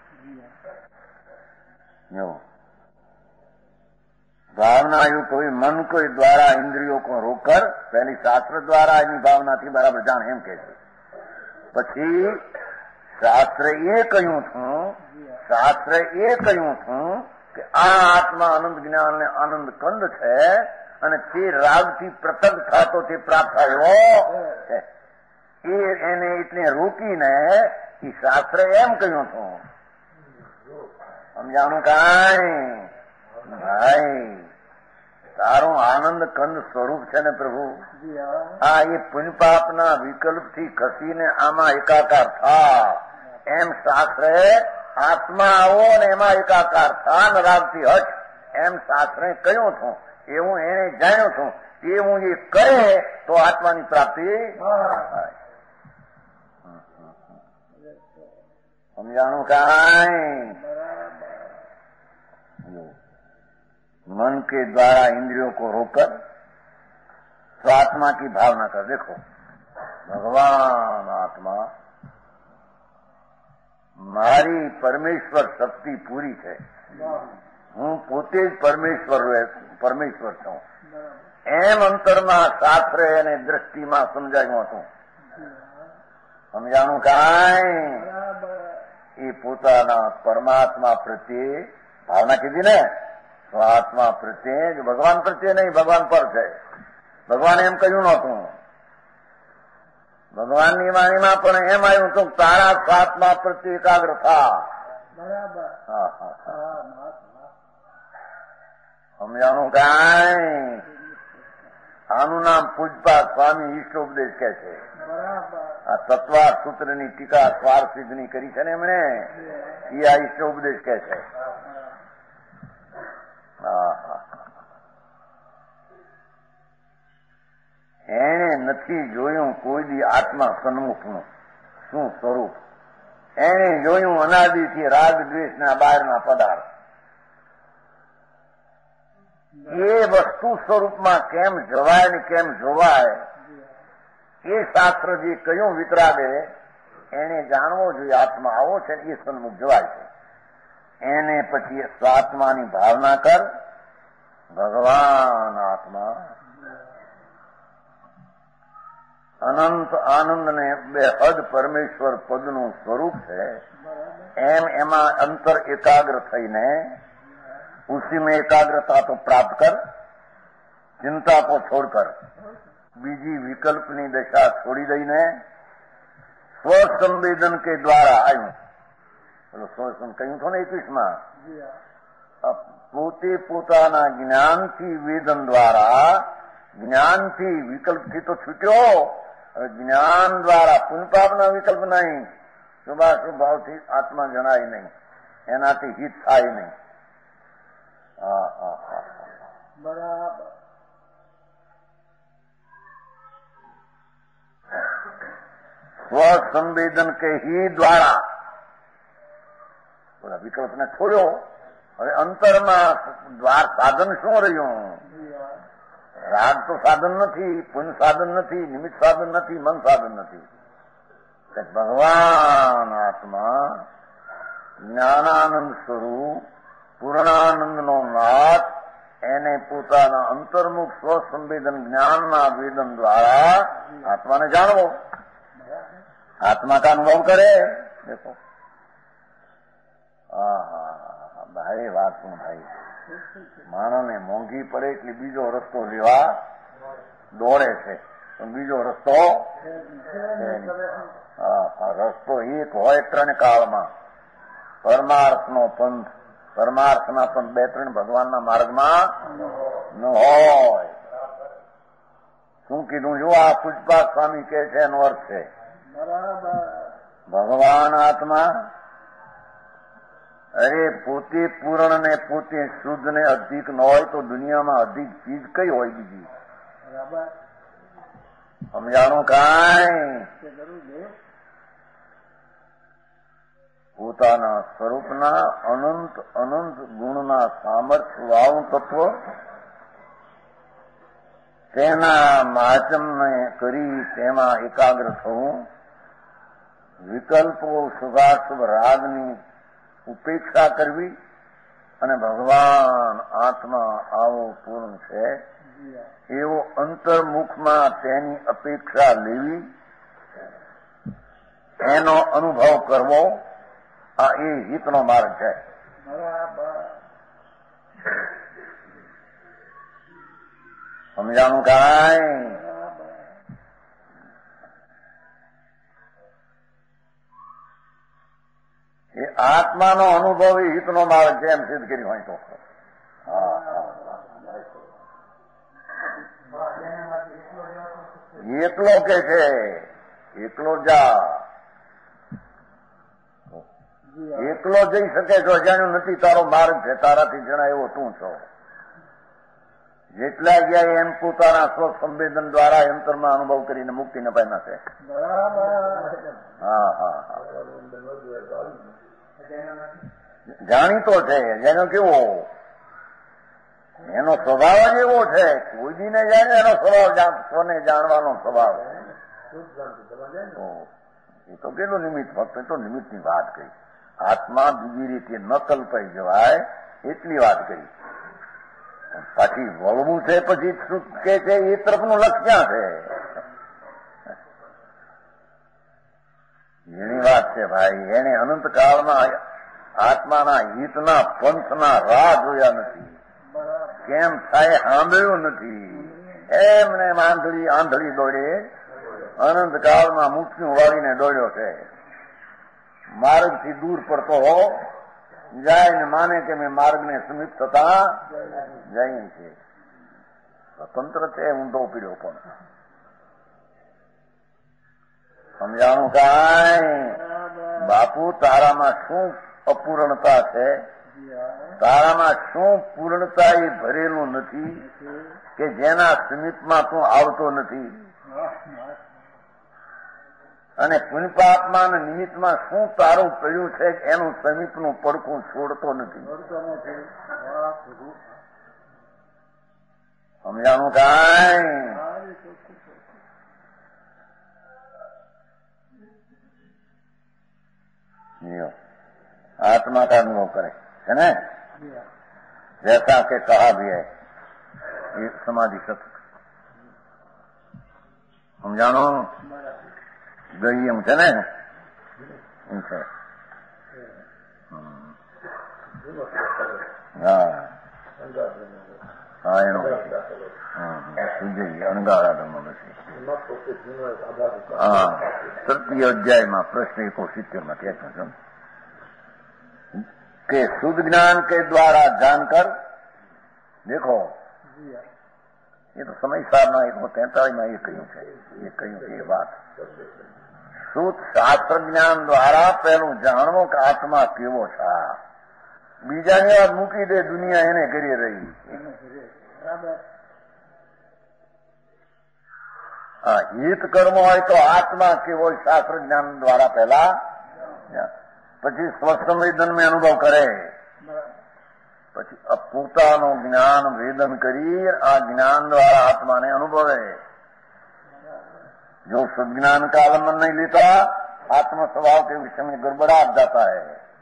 भावना युक्त हुई मन को द्वारा इंद्रियों को रोककर पहली शास्त्र द्वारा એની ભાવનાથી બરાબર જાણ એમ કે છે. પછી શાસ્ત્ર એ કહ્યું છું શાસ્ત્ર એ કહ્યું છું કે આ આત્મા આનંદ જ્ઞાન ને આનંદ કંદ છે અને તે રાગથી પૃથક થતો તે પ્રાપ્ત થયો છે. એ એને એટલે રોકીને એ શાસ્ત્ર એમ કહ્યું છું. સમજાણું કાંઈ? ભાઈ તારું આનંદ કંદ સ્વરૂપ છે ને પ્રભુ, આ એ પુણ્યપાપના વિકલ્પથી ખસીને આમાં એકાકાર થા એમ શાસ્ત્રે આત્મા આવો ને એમાં એકાકાર થા ને રાગથી હટ એમ શાસ્ત્રે કહ્યું છું. એવું એને જાણ્યું છું. એવું એ કરે તો આત્માની પ્રાપ્તિ થાય. સમજાણું કાંઈ? मन के द्वारा इंद्रियों को रोककर स्वात्मा की भावना कर. देखो भगवान आत्मा મારી પરમેશ્વર શક્તિ પૂરી છે. હું પોતે જ પરમેશ્વર પરમેશ્વર છું એમ અંતરમાં શાસ્ત્ર અને દ્રષ્ટિમાં સમજાયું હતું. સમજાણું કાંઈ? એ પોતાના પરમાત્મા પ્રત્યે ભાવના કીધી ને, તો આત્મા પ્રત્યે જ, ભગવાન પ્રત્યે નહીં, ભગવાન પર છે. ભગવાન એમ કહ્યું નહોતું. ભગવાનની વાણીમાં પણ એમ આવ્યું હતું તારા આત્મા પ્રત્યે એકાગ્ર થા. હા હા સમજાણું કાંઈ? આનું નામ પૂજપા સ્વામી ઈષ્ટોપદેશ કે છે. આ તત્વા સૂત્રની ટીકા સ્વાર સિદ્ધની કરી છે ને એમણે, એ આ ઈષ્ટોપદેશ કે છે. એને નથી જોયું કોઈ દી આત્મા સન્મુખનું શું સ્વરૂપ. એને જોયું અનાદિથી રાગ દ્વેષના બહારના પદાર્થ. એ વસ્તુ સ્વરૂપમાં કેમ જવાય ને કેમ જોવાય એ શાસ્ત્ર જે કયું વિતરાગે એને જાણવો જોઈએ. આત્મા આવો છે એ સન્મુખ જવાય છે. એને પછી આત્માની ભાવના કર. ભગવાન આત્મા અનંત આનંદ ને બેહદ પરમેશ્વર પદનું સ્વરૂપ છે. એમ એમાં અંતર એકાગ્ર થઈને ઉસી में एकाग्रता तो प्राप्त कर, चिंता को छोड़कर બીજી વિકલ્પની દશા છોડી દઈને સ્વસંવેદન કે દ્વારા આવ્યું. બોલો સ્વસંવેદન કહ્યું છો ને એકવીસમાં, પોતે પોતાના જ્ઞાનથી વેદન દ્વારા, જ્ઞાનથી વિકલ્પથી તો છૂટ્યો, જ્ઞાન દ્વારા પુનપાપના વિકલ્પ નહીં, શુભાશુભ ભાવથી આત્મા જણાય નહીં, એનાથી હિત થાય નહીં. હા હા હા બરાબર. સ્વસંવેદન કે હી દ્વારા બોલા વિકલ્પને છોડ્યો. હવે અંતરમાં દ્વાર સાધન શું રહ્યું? રાગ તો સાધન નથી, પુણ્ય સાધન નથી, નિમિત્ત સાધન નથી, મન સાધન નથી. ભગવાન આત્મા જ્ઞાનાનંદ સ્વરૂપ પૂર્ણાનંદનો નાથ, એને પોતાના અંતર્મુખ સ્વસંવેદન જ્ઞાનના વેદન દ્વારા આત્માને જાણવો, આત્મા કા અનુભવ કરે. દેખો હા હા ભાઈ એ વાત પણ ભાઈ માણસને મોંઘી પડે એટલે બીજો રસ્તો લેવા દોડે છે, પણ બીજો રસ્તો હા રસ્તો એક હોય ત્રણ કાળમાં. પરમાર્થનો પંથ, પરમાર્થના પંથ બે ત્રણ ભગવાનના માર્ગમાં ન હોય. શું કીધું જો આ પૂજપાત સ્વામી કે છે એનો અર્થ છે ભગવાન આત્મા અરે પોતે પૂર્ણ ને પોતે શુદ્ધ ને અધિક ન હોય તો દુનિયામાં અધિક ચીજ કઈ હોય બીજી? સમજાણું કાંઈ? પોતાના સ્વરૂપના અનંત અનંત ગુણના સામર્થ્ય વાળું તત્વ તેના માચમને કરી તેમાં એકાગ્ર થવું, વિકલ્પો શુભાશુભ રાગની ઉપેક્ષા કરવી અને ભગવાન આત્મા આવો પૂર્ણ છે એવો અંતર્મુખમાં તેની અપેક્ષા લેવી, એનો અનુભવ કરવો, આ એ હિતનો માર્ગ છે. સમજાણું કાંઈ? એ આત્માનો અનુભવ એ હિતનો માર્ગ છે એમ સિદ્ધ કર્યું હોય તો. હા એકલો કે છે, એકલો જા, એકલો જઈ શકે છો જાણ્યું નથી તારો માર્ગ છે, તારાથી જણાય એવો તું છો. જેટલા ગયા એમ પોતાના સ્વ સંવેદન દ્વારા અંતરમાં અનુભવ કરીને મુક્તિને પામ્યા છે. હા હા હા જાણીતો છે. જેનો કેવો એનો સ્વભાવ જ એવો છે, કોઈ દી ને જાણે એનો સ્વભાવ સ્વને જાણવાનો સ્વભાવ. એ તો કેટલું નિમિત્ત, ફક્ત તો નિમિત્તની વાત કરી. આત્મા બીજી રીતે ન કલ્પાઈ જવાય એટલી વાત કરી. પાછી વળવું છે પછી શું કે છે એ તરફનું લક્ષ ક્યાં છે? એની વાત છે ભાઈ. એને અનંત કાળમાં આત્માના હિતના પંથના રાહ જોયા નથી, કેમ થાય સાંભળ્યું નથી. એમને આંધળી આંધળી દોડે અનંત કાળમાં મુઠ્ઠી વાળીને દોડ્યો છે. માર્ગથી દૂર પડતો જાય ને માને કે મેં માર્ગને સમીપ થતા જાય છે. સ્વતંત્ર છે, ઊંધો પીડ્યો પણ. સમજાણું કાંઈ? બાપુ તારામાં શું અપૂર્ણતા છે, તારામાં શું પૂર્ણતા એ ભરેલું નથી કે જેના સમીપમાં તું આવતો નથી. અને પુણ્યપાપમાં અને નિમિત્તમાં શું તારું પડ્યું છે એનું સમીપનું પડકું છોડતો નથી. સમજાણું કાંઈ? आत्मा का अनुभव करे है ना, जैसा के कहा भी है ये समाधि सत्य. हम जानो गई एम છે ને એમ છે. હા હા એનો સુજય અણગાળા હા તૃતીય અધ્યાયમાં પ્રશ્ન એકો સિત્તેર માં ક્યાં છે कि शुद्ध ज्ञान के द्वारा जानकर देखो ये तो समय सारना एक तैतालीस में ये કહ્યું છે ये કહ્યું છે ये बात શુદ્ધ શાસ્ત્ર જ્ઞાન દ્વારા પેલું જાણવું કે આત્મા કેવો છે. બીજાની વાત મૂકી દે, દુનિયા એને કરી રહી. હા હિત કર્મ હોય તો આત્મા કેવો શાસ્ત્ર જ્ઞાન દ્વારા પહેલા, પછી સ્વસંવેદન મેં અનુભવ કરે, પછી પોતાનું જ્ઞાન વેદન કરી આ જ્ઞાન દ્વારા આત્માને અનુભવે. जो सज्ञान का आलम्बन नहीं लेता आत्म स्वभाव के विषय में गड़बड़ाहट जाता है.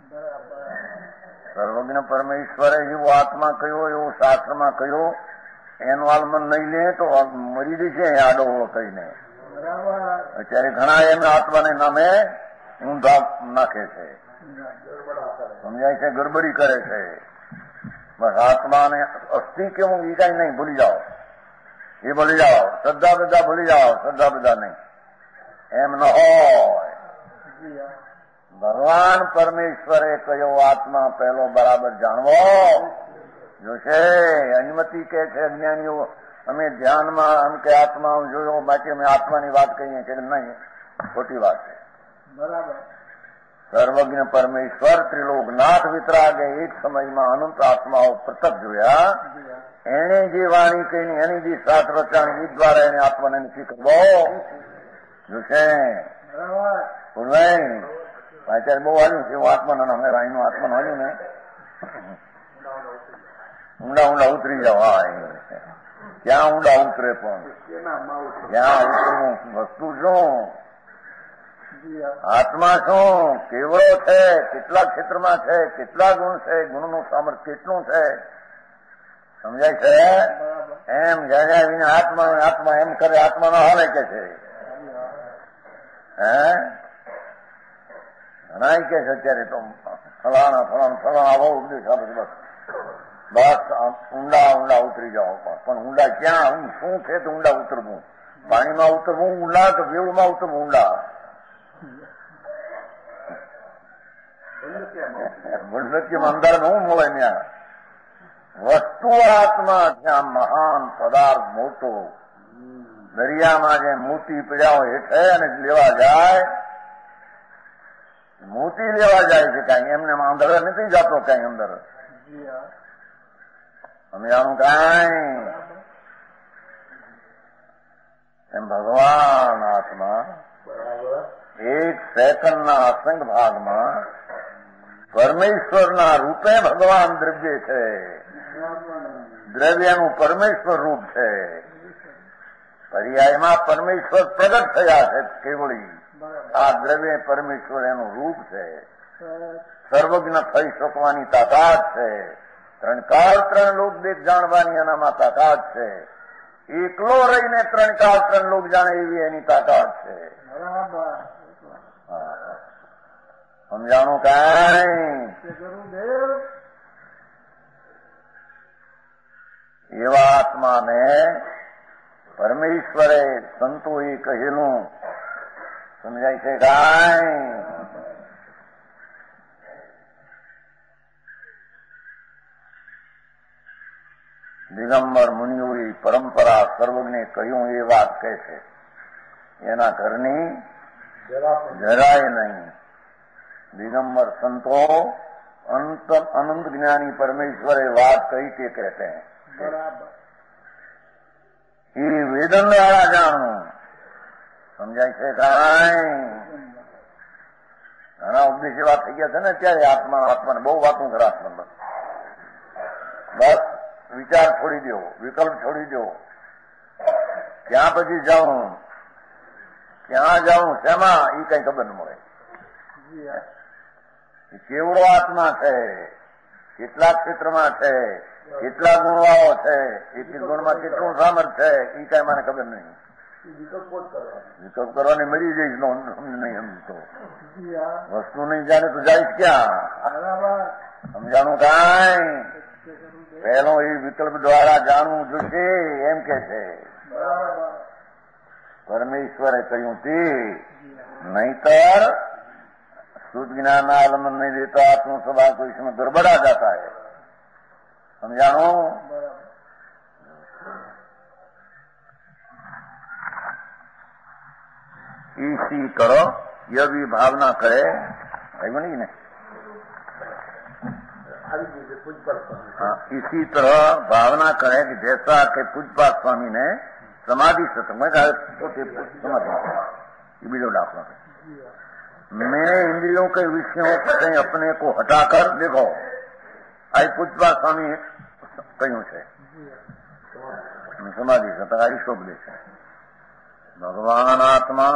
સર્વજ્ઞ પરમેશ્વરે જેવો આત્મા કયો એવો શાસ્ત્રમાં કયો એનું આલમન નહીં લે તો મરી જશે આડો ઓળો કહીને. અત્યારે ઘણા એમના આત્માને નામે ઊંધા નાખે છે, સમજાય છે, ગડબડી કરે છે. બસ આત્માને અસ્થિ કેવું એ કઈ નહીં, ભૂલી જાઓ, એ ભૂલી જાઓ. શ્રદ્ધા બધા ભૂલી જાઓ, શ્રદ્ધા બધા નહીં, એમ ન હોય. ભગવાન પરમેશ્વરે કયો આત્મા પહેલો બરાબર જાણવો જોશે. અનુમતિ કે છે અજ્ઞાનીઓ અમે ધ્યાનમાં એમ કે આત્મા જોયો, બાકી અમે આત્માની વાત કહીએ કે નહીં, ખોટી વાત છે. બરાબર. સર્વજ્ઞ પરમેશ્વર ત્રિલોકનાથ વિતરાગે એક સમયમાં અનંત આત્માઓ પ્રતક જોયા. એને જે વાણી કહીને એની જે સાત રચાણી એ દ્વારા એને આત્માને નક્કી કરવો જોશે. બરાબર. અત્યારે બહુ હાલ્યું છે એવું આત્માના નામે રાણીનું આત્માનું હાલ્યું ને, ઊંડા ઊંડા ઉતરી જાવ. હા, ક્યાં ઊંડા ઉતરે, પણ ક્યાં ઉતરવું, વસ્તુ શું, આત્મા શું, કેવડો છે, કેટલા ક્ષેત્રમાં છે, કેટલા ગુણ છે, ગુણનું સામર્થ્ય કેટલું છે, સમજાય છે? એમ જ્યાં વિના આત્મા આત્મા એમ કરે, આત્મા નો હાલે કે છે. હે ઘણા કે છે અત્યારે તો ફલાણા ફલાણા ફલાણા બહુ ઉપદેશ આપે છે. બસ બસ ઊંડા ઊંડા ઉતરી જાઓ. પણ ઊંડા ક્યાં, હું શું છે તો ઊંડા ઉતરવું? પાણીમાં ઉતરવું ઊંડા તો વેવમાં ઉતરવું ઊંડા? ગુણવત્તીમાં અંદર નું મળે ત્યાં વસ્તુ આત્મા, ત્યાં મહાન પદાર્થ મોટો. દરિયામાં જે મોતી પીડ્યા હોય હેઠે અને લેવા જાય, મોતી લેવા જાય છે, કઈ એમને અંદર નથી જતો, કઈ અંદર સમજાણું કઈ. એમ ભગવાન આત્મા એક સેકન્ડના અસંગ ભાગમાં પરમેશ્વરના રૂપે ભગવાન દ્રવ્ય છે. દ્રવ્યનું પરમેશ્વર રૂપ છે. પર્યાયમાં પરમેશ્વર પ્રગટ થયા છે કેવળી. આ દ્રવ્ય પરમેશ્વર એનું રૂપ છે. સર્વજ્ઞ થઈ શકવાની તાકાત છે. ત્રણ કાળ ત્રણ લોક દેખ જાણવાની એનામાં તાકાત છે. એકલો રહીને ત્રણ કાળ ત્રણ લોક જાણે એવી એની તાકાત છે. સમજાણું કઈ? એવા આત્માને પરમેશ્વરે સંતોએ કહેલું સમજાય છે કઈ? દિગંબર મુનિઓની પરંપરા સર્વજ્ઞે કહ્યું એ વાત કહે છે. એના ઘરની જરાય નહીં. દિગંબર સંતો અંત અનંત જ્ઞાની પરમેશ્વરે વાત કહી કે કહેते हैं. એ વેદન દ્વારા જાણવું સમજાય છે કાંઈ? ઘણા ઉપદેશ એવા થઈ ગયા છે ને અત્યારે આત્મા આત્માને બહુ વાતું કરે. આત્મા બસ વિચાર છોડી દો, વિકલ્પ છોડી દો. ક્યાં પછી જાઉં, ક્યાં જાઉં, શેમાં, એ કઈ ખબર ન મળે. કેવડો આત્મા છે, કેટલા ક્ષેત્રમાં છે, કેટલા ગુણવાળો છે, એક એક ગુણમાં કેટલું સામર્થ્ય છે, એ કઈ મને ખબર નહીં. વિકલ્પ કરવાની મરી જઈશ નહીં. એમ તો વસ્તુ નહીં જાણે તો જઈશ ક્યાં? સમજાણું કાંઈ? પહેલો એ વિકલ્પ દ્વારા જાણવું જોશે એમ કે છે. પરમેશ્વરે કહ્યું તે નહીતર शुद्ध ज्ञान आलम्बन नहीं देता आत्म स्वभाव को इसमें गड़बड़ा जाता है. समझानो? इसी करो यह भी भावना करे नहीं ने. हाँ, इसी तरह भावना करे कि जैसा के पूजपाद स्वामी ने समाधि सत्संग में समाधि ये बीजो दाखला है. मैंने इंद्रियों के विषयों से अपने को हटाकर देखो आई पूजपा स्वामी कहूं है समाधि सतकारी शोभदेश है. भगवान आत्मा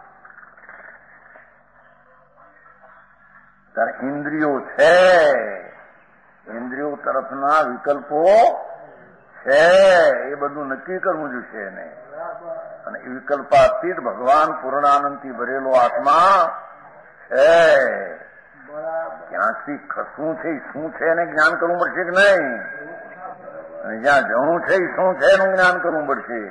तर इंद्रियों है, इंद्रियों तरफना विकल्पो है. ये બધું નક્કી કરવું જોઈએ ને. અને વિકલ્પાતીત ભગવાન પૂર્ણાનંદથી ભરેલો આત્મા છે. ક્યાંથી શું છે શું છે એને જ્ઞાન કરવું પડશે કે નહીં? અને જ્યાં જવું છે એ શું છે એનું જ્ઞાન કરવું પડશે.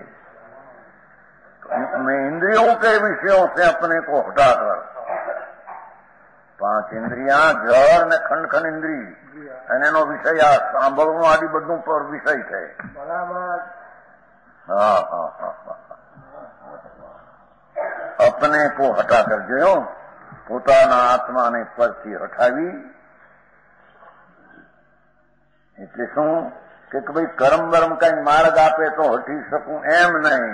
मैं इंद्रियों के विषयों से अपने को हटाकर પાંચ ઇન્દ્રિયા જળ ને ખંડ ખંડ ઇન્દ્રી અને એનો વિષય આ સાંભળવું આદિ બધું પર વિષય છે. બરાબર. હા હા હા હા अपने को हटाकर जो પોતાના આત્માને પરથી હટાવી એટલે શું કે ભાઈ કર્મ બરમ કઈ માર્ગ આપે તો હટી શકું એમ નહીં.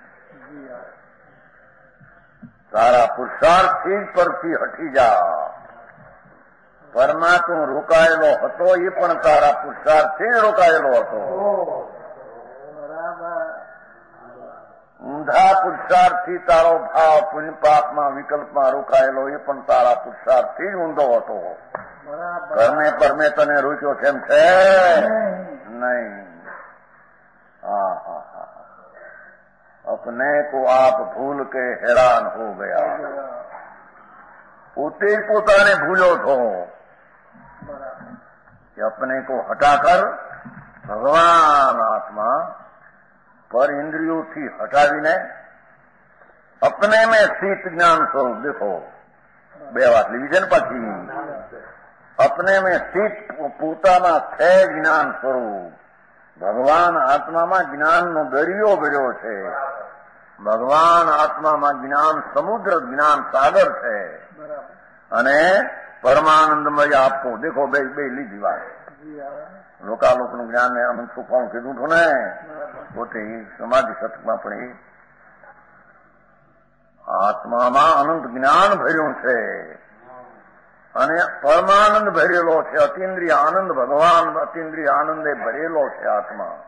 તારા પુરુષાર્થથી જ પરથી હટી જા. પરમાત્મા રોકાયેલો હતો એ પણ તારા પુરુષાર્થથી જ રોકાયેલો હતો. ઊંધા પુરુષાર્થથી તારો ભાવ પુણ્ય પાપમાં વિકલ્પમાં રોકાયેલો એ પણ તારા પુરુષાર્થથી જ ઊંધો હતો. કર્મે પરમે તને રૂચ્યો છે એમ છે નહીં. હા હા હા अपने को आप भूल के हैरान हो गया. પોતે પોતાને ભૂલો છો कि अपने को हटाकर भगवान आत्मा पर इंद्रियों थी हटावीने अपने में स्थित ज्ञान स्वरूप देखो બે વાત લીધી છે ને પછી अपने में स्थित પોતાના છે જ્ઞાન સ્વરૂપ ભગવાન આત્મામાં જ્ઞાનનો દરિયો ભર્યો છે. ભગવાન આત્મામાં જ્ઞાન સમુદ્ર જ્ઞાન સાગર છે અને પરમાનંદમય આપો દેખો બે બે લીધી વાત. લોકાલોકનું જ્ઞાન ને અનંત સુખવાનું કીધું હતું ને પોતે સમાધિ શતકમાં પણ એ આત્મામાં અનંત જ્ઞાન ભર્યું છે અને પરમાનંદ ભરેલો છે. અતિન્દ્રિય આનંદ ભગવાન અતિન્દ્રિય આનંદે ભરેલો છે આત્મા.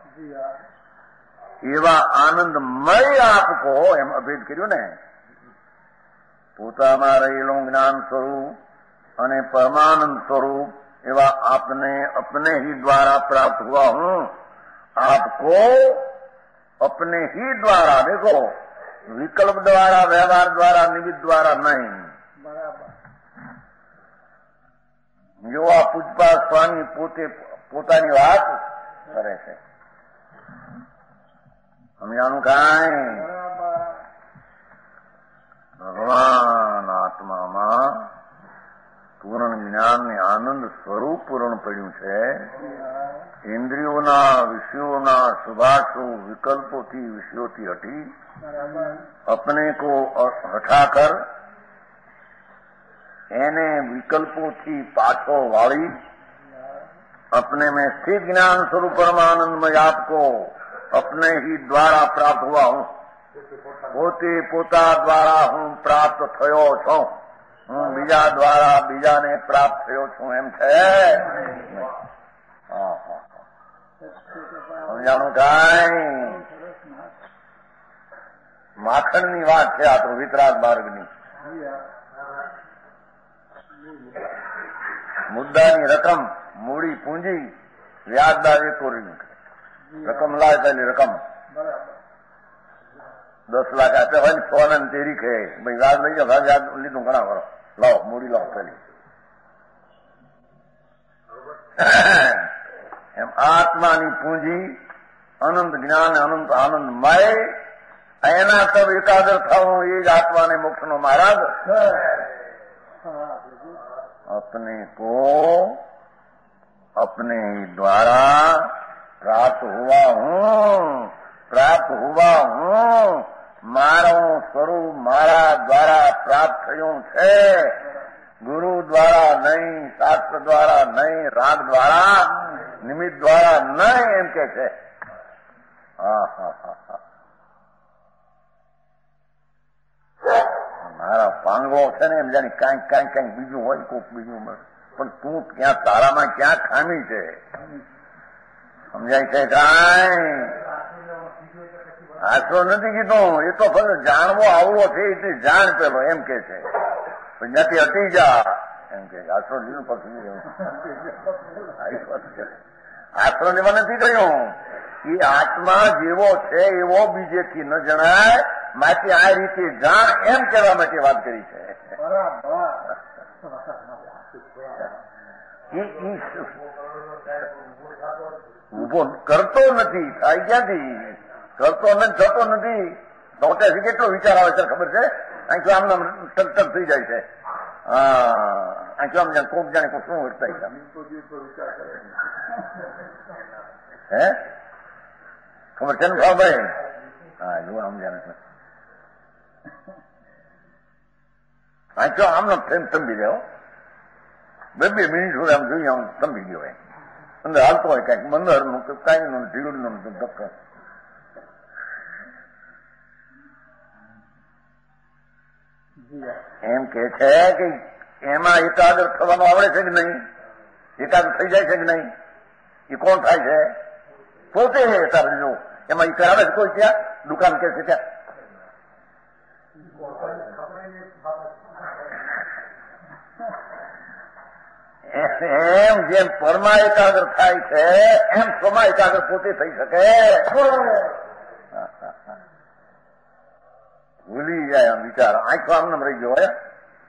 એવા આનંદમય આપકો એમ અભેદ કર્યું ને. પોતામાં રહેલું જ્ઞાન સ્વરૂપ અને પરમાનંદ સ્વરૂપ એવા આપને अपने ही द्वारा प्राप्त हुआ हूं. आपको अपने ही द्वारा देखो विकल्प द्वारा व्यवहार द्वारा निमित्त द्वारा नहीं. જો આ પૂજપા સ્વામી પોતે પોતાની વાત કરે છે સમજાનું કાંઈ. ભગવાન આત્મામાં પૂર્ણ જ્ઞાન ને આનંદ સ્વરૂપ પૂર્ણ પડ્યું છે. ઇન્દ્રિયોના વિષયોના શુભાશુ વિકલ્પોથી વિષયોથી હટી अपने को हटाकर એને વિકલ્પોથી પાછો વાળી अपने में स्थित ज्ञान स्वरूप परमानंदमय आपको अपने ही द्वारा प्राप्त हुआ हूं. પોતે પોતા દ્વારા હું પ્રાપ્ત થયો છું. હું બીજા દ્વારા બીજાને પ્રાપ્ત થયો છું એમ છે. સમજાણું કાંઈ. માખણની વાત છે આ તો વિતરાગ માર્ગની. મુદ્દાની રકમ મૂડી પૂંજી વ્યાજદાર એ તોડી રકમ લાય પેલી રકમ દસ લાખ આપે હોય ને સોન ને તેરી કે ભાઈ વ્યાજ લઈ જાઓ વ્યાજ લીધું ઘણા વરો લાવો મૂડી લાવો પેલી એમ આત્માની પૂંજી અનંત જ્ઞાન અનંત આનંદમય એના તબ એકાગ્ર થવું એ જ આત્માને મોક્ષનો માર્ગ. अपने को अपने द्वारा प्राप्त हुआ हूं प्राप्त हुआ हूं. मारो स्वरूप मारा द्वारा प्राप्त થયું છે. ગુરુ દ્વારા નહીં, શાસ્ત્ર દ્વારા નહીં, રાગ દ્વારા નિમિત્ત દ્વારા નહીં એમ કે છે. હા હા હા હા મારા પાંગો છે ને એમ જાણી કાંઈક કાંઈક કાંઈક બીજું હોય કોક બીજું પણ તું ક્યાં તારામાં ક્યાં ખામી છે સમજાય છે કાંઈ. આશરો નથી કીધું એ તો ફક્ત જાણવો આવડો છે એટલે જાણ પેલો એમ કે છે ત્યાંથી હટી જા એમ કે આશરો લીધું પછી આશરો લેવા નથી કહ્યું. એ આત્મા જેવો છે એવો બીજેથી ન જણાય માટે આ રીતે જાણ એમ કહેવા માટે વાત કરી છે. ઉભો કરતો નથી, થાય ક્યાંથી? કરતો નથી, થતો નથી. નોટેથી કેટલો વિચાર આવે છે ખબર છે? અહીં તો આમ ટક ટક થઈ જાય છે. હા, અહીં તો આમ જાણે કોક જાણે કોક શું વર્તાય છે. હે ખબર છે ને ભાઈ? હા, જો આમ જાણે છે. અહીં તો આમ ફ્રેમ સમજી રહ્યો. બે બે મિનિટ સુધી આમ જોઈએ, આમ સમજી ગયો હોય. અંદર હાલતો હોય કઈક મંદર નું કે કઈ નું ઢીગડ નું ધક્કા. એમ કે છે કે એમાં એકાગ્ર થવાનું આવડે છે કે નહીં? એકાગ્ર થઈ જાય છે કે નહીં? એ કોણ થાય છે? પોતે તારે જો એમાં એ કરાવે છે કોઈ ત્યાં દુકાન કે છે ત્યાં? એમ જેમ પરમાં એકાગ્ર થાય છે એમ સ્વમાં એકાગ્ર પોતે થઈ શકે. ભૂલી જાય આમ વિચાર, આંખો આમને રહી ગયો હોય,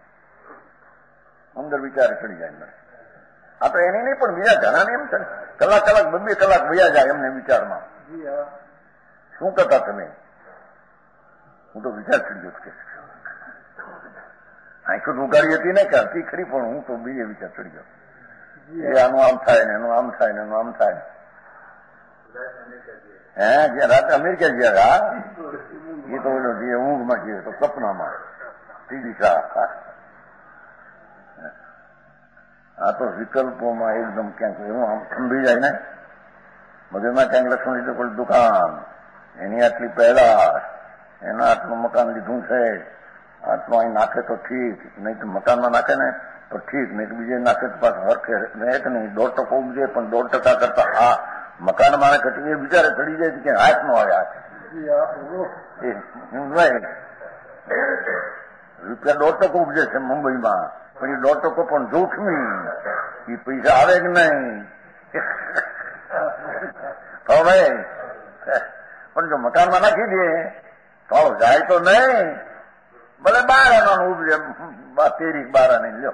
અંદર વિચાર ચડી જાય. આ તો એની નહીં પણ બીજા ઘણા એમ છે ને, કલાક કલાક બબ્બે કલાક વયા જાય એમને વિચારમાં. શું કરતા તમે? હું તો વિચાર ચડી ગયો કે આંખો ઉગાડી હતી ને કે હતી ખરી, પણ હું તો બીજે વિચાર ચડી ગયો. એ આનું આમ થાય ને એનું આમ થાય ને એનું આમ થાય. હે જ્યાં રાતે અમેરિકા ગયા એ તો જે ઊંઘમાં જઈએ તો સપનામાં સીધી શા. આ તો વિકલ્પોમાં એકદમ ક્યાંક એવું આમ થંભી જાય ને મગજમાં ક્યાંક લક્ષણ લીધું કોઈ દુકાન એની આટલી પહેલા એના આટલું મકાન લીધું છે, આટલું અહીં નાખે તો ઠીક, નહીં તો મકાનમાં નાખે ને તો ઠીક, નહીં તો બીજે નાખે તો પાછું હરખે એક નહીં દોઢ ટકો ઉપજે પણ દોઢ ટકા કરતા આ મકાન મારે ઘટી એ બિચારે ચડી જાય કે હાથ નો આવે હાથ રૂપિયા દોઢ ટકો ઉપજે છે મુંબઈમાં, પણ એ દોઢ ટકો પણ જોખમી, એ પૈસા આવે કે નહીં હવે પણ જો મકાનમાં નાખી દે તો જાય તો નહીં, ભલે બાર આનાનું ઉપજે તેરી બાર આને લ્યો.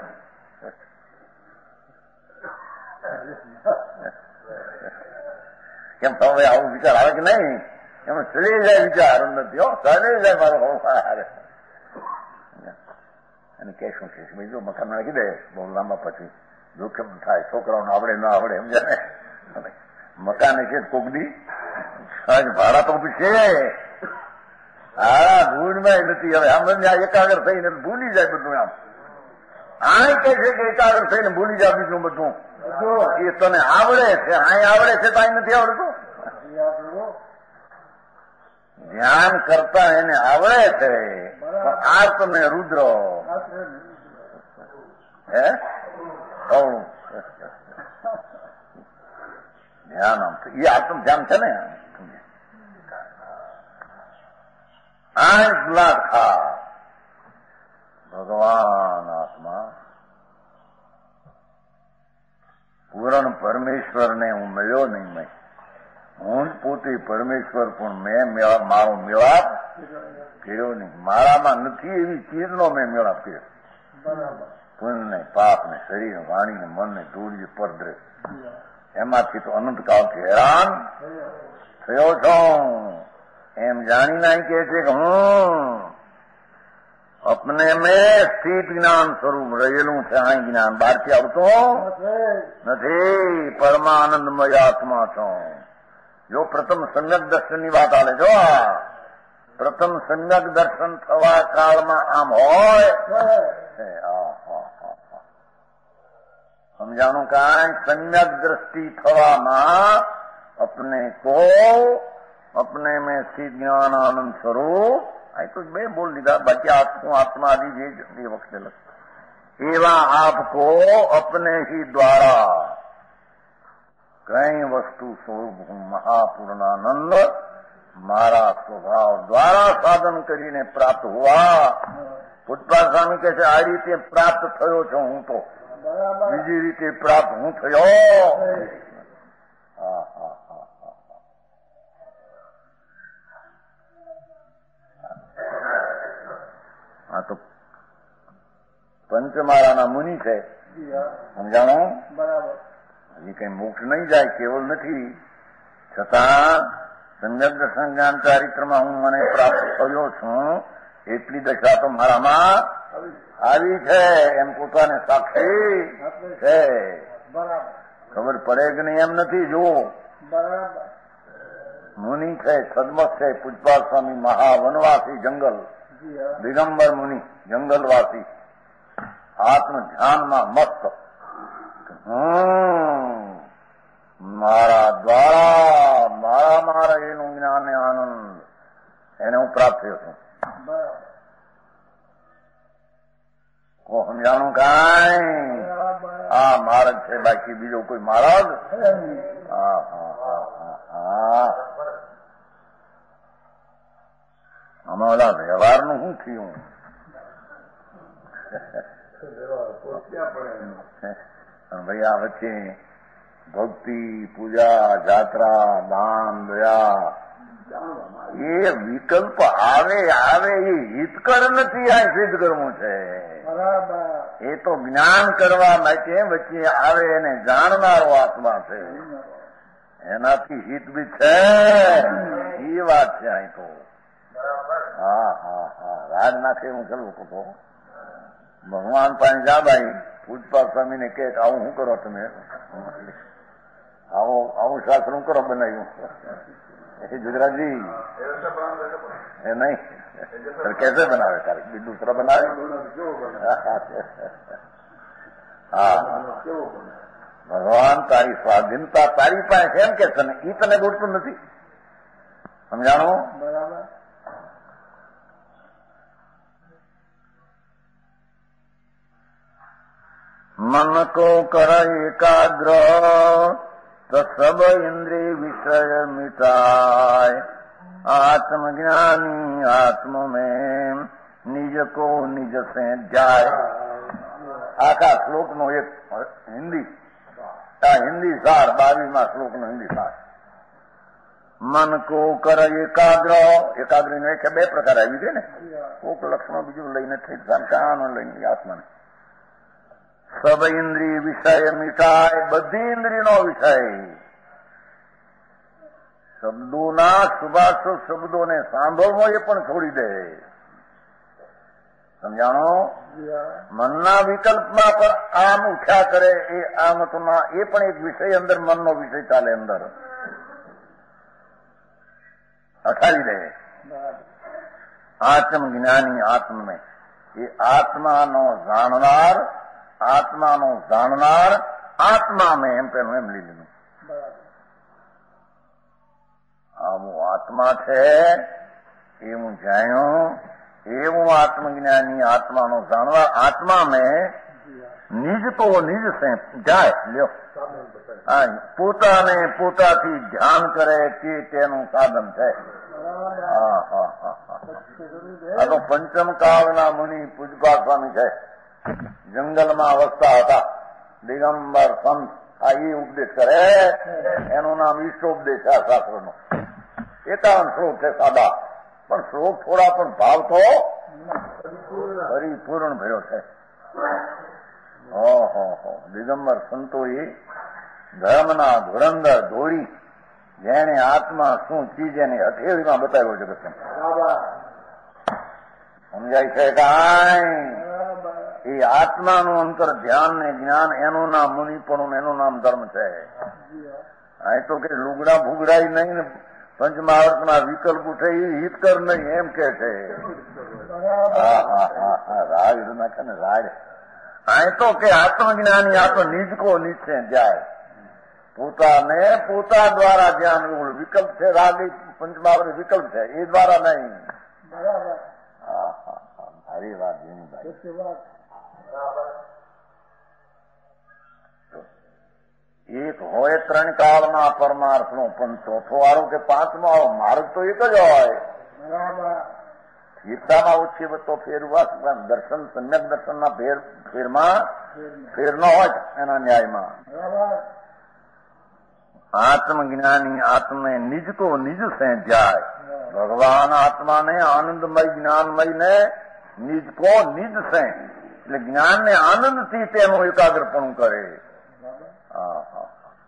કેમ હવે આવું વિચાર આવે કે નહીં? એમ ચડી જાય વિચાર નથી હો, ચડી જાય મારો હોવારે. અને કે શું છે બીજું મકાન નાખી દે બહુ લાંબા પછી જોખમ થાય, છોકરાઓને આવડે ના આવડે સમજે ને. મકાન છે કોકડી ભાડા તો છે હા ભૂલમાં નથી. હવે આમ એકાગ્ર થઈને ભૂલી જાય બધું. આમ આ કે છે કે એકાગ્ર થઈને ભૂલી જાય બીજું બધું. એ તને આવડે છે, અહીં આવડે છે તો અહીં નથી આવડતું. ધ્યાન કરતા એને આવડે છે પણ આ તમે રુદ્ર હે કવણું ધ્યાન આમ એ આત્મ ધ્યાન છે ને. આઠ લાખા ભગવાન આત્મા પૂરણ પરમેશ્વરને હું મળ્યો નહીં. મેં હું પોતે પરમેશ્વર પણ મેં મારો મેળાપ કર્યો નહીં. મારામાં નથી એવી ચીજનો મેં મેળાપ કર્યો. પુણ્ય પાપ ને શરીર વાણી ને મન ને દૂર પરદ્રે એમાંથી તો અનંતકાળથી હેરાન થયો છું. એમ જાણીને અહીં કહે છે કે હું અપને મેં સ્થિત જ્ઞાન સ્વરૂપ રહેલું છે. અહીં જ્ઞાન બહારથી આવતું નથી. પરમાનંદમય આત્મા છું. જો પ્રથમ સમ્યક દર્શનની વાત આવે, જો પ્રથમ સમ્યક દર્શન થવા કાળમાં આમ હોય સમજાણું કાંઈ સમ્યક દ્રષ્ટિ થવામાં અપને કો અપને મેં સ્થિત જ્ઞાન આનંદ સ્વરૂપ આ તો બે બોલ દીધા, બાકી આત્મા આત્મા આદિ જે એ વખતે લખતા એવા આપકો અપને ही દ્વારા કઈ વસ્તુ સ્વરૂપ હું મહાપૂર્ણાનંદ મારા સ્વભાવ દ્વારા સાધન કરીને પ્રાપ્ત હોવા. પુષ્પા સ્વામી કહે છે આ રીતે પ્રાપ્ત થયો છું હું, તો બીજી રીતે પ્રાપ્ત હું થયો. હા હા હા હા તો પંચમાળાના મુનિ છે સમજાણું. એ કઈ મોક્ષ નહીં જાય, કેવલ નથી. છતાં સમ્યક દર્શન જ્ઞાન ચારિત્રમાં હું મને પ્રાપ્ત થયો છું એટલી દશા તો મારામાં આવી છે એમ પોતાને સાક્ષી છે. ખબર પડે કે નહીં એમ નથી. જુઓ, મુનિ છે, સદમત છે, પૂજપાલ સ્વામી મહાવનવાસી, જંગલ દિગંબર મુનિ, જંગલવાસી, આત્મ ધ્યાનમાં મસ્ત. હમ મારા દ્વારા મારા મારા એનું જ્ઞાન આનંદ એને હું પ્રાપ્ત થયો છું. કો સમજાણું કાંઈ? આ માર્ગ છે, બાકી બીજો કોઈ માર્ગ? હા હા હા હા હા આમાં ઓલા વ્યવહારનું શું થયું? ભાઈ આ વચ્ચે ભક્તિ, પૂજા, જાત્રા, દાન, દયા એ વિકલ્પ આવે આવે એ હિતકર નથી. આ સિદ્ધ કરવું છે એ તો જ્ઞાન કરવા માટે વચ્ચે આવે એને જાણનારો આત્મા છે, એનાથી હિત બી છે એ વાત છે. અહીં તો હા હા હા રાજ નાખે હું ચાલુ કહો ભગવાન પાસે જા ભાઈ, પૂજપાલ સ્વામી ને કે આવું શું કરો તમે? આવો આવું શાસ્ત્ર શું કરો બનાવ્યું? એ ગુજરાતી એ નહીં कैसे बनावे? तारीख दूसरा बनावे? હા ભગવાન તારી સ્વાધીનતા તારી પાસે એમ કે તને ઈ તને ગોળતું નથી. સમજાણો? બરાબર. મન કો કર એકાગ્ર તો સબ ઇન્દ્રિય વિષય મિટાય, આત્મજ્ઞાની આત્મ में નિજ કો નિજ સે જાય. આખા શ્લોક નો એક હિન્દી આ હિન્દી સાર બાવીસમાં શ્લોક નો હિન્દી સાર. મન કો કર એકાગ્ર, એકાગ્ર ને બે પ્રકાર આવી ગઈ ને, કોક લક્ષણો બીજું લઈને થઈ કાનો લઈને આત્માને. સબ ઇન્દ્રિય વિષય મિટાય, બધી ઇન્દ્રિયનો વિષય, શબ્દોના શુભાશુભ શબ્દોને સાંભળવો એ પણ છોડી દે. સમજાણો? મનના વિકલ્પમાં પણ આમ ઉઠ્યા કરે એ આમતમાં એ પણ એક વિષય અંદર મનનો વિષય ચાલે અંદર અઠાવી દે. આત્મ જ્ઞાની આત્મ में એ આત્માનો જાણનાર, આત્માનો જાણનાર આત્મા में એમ પેલું એમ લીધું. આવું આત્મા છે એ હું જાણ્યો, એવું આત્મજ્ઞાની આત્માનો જાણવા આત્મા में નિજ તો નિજ સે જાય. લ્યો હા, પોતાને પોતાથી ધ્યાન કરે તે તેનું સાધન છે. હા હા હા હા આ તો પંચમ કાળના મુનિ પૂજપા સ્વામી છે, જંગલમાં વસતા હતા, દિગંબર સંત. આ એ ઉપદેશ કરે, એનું નામ ઈષ્ટોપદેશ આ શાસ્ત્રનો. એકાવન શ્લોક છે સાદા, પણ શ્લોક થોડા પણ ભાવ તો પરિપૂર્ણ ભર્યો છે. ઓહો હો દિગંબર સંતોએ ધર્મના ધુરંધર દોરી જેને આત્મા શું ચીજ એની હથેળીમાં બતાવ્યો જગત. સમજાય છે કાંઈ? એ આત્માનું અંતર ધ્યાન ને જ્ઞાન એનું નામ મુનિપણું, એનું નામ ધર્મ છે. આ તો કે લુગડા ભૂગડાય નહીં ને પંચમહાવર્તના વિકલ્પ ઉઠે એ હિતકર નહીં એમ કે છે. હા હા હા હા રાગ નાખે ને રાગ. આ તો કે આત્મજ્ઞાની આત્મ નિજ કો નિજ છે જાય, પોતાને પોતા દ્વારા જ્ઞાન વિકલ્પ છે. રાગ પંચમહાવર્ત વિકલ્પ છે એ દ્વારા નહીં. બરાબર. હા હા હા સારી વાત જીનીભાઈ. એક હોય ત્રણ કાળમાં પરમાર્થ નો, પણ ચોથો વાળો કે પાંચમો વાળો માર્ગ તો એક જ હોય. ગીતામાં ઓછી વચ્ચે ફેરવા દર્શન સમ્યક દર્શનના ફેર ફેરમાં ફેર ન હોય એના ન્યાયમાં. આત્મજ્ઞાની આત્મે નિજ કો નિજ સે જાય, ભગવાન આત્માને આનંદમય જ્ઞાનમય ને નિજ કો નિજ સે એટલે જ્ઞાન ને આનંદથી તેનું એકાગ્રપણું કરે. હા હા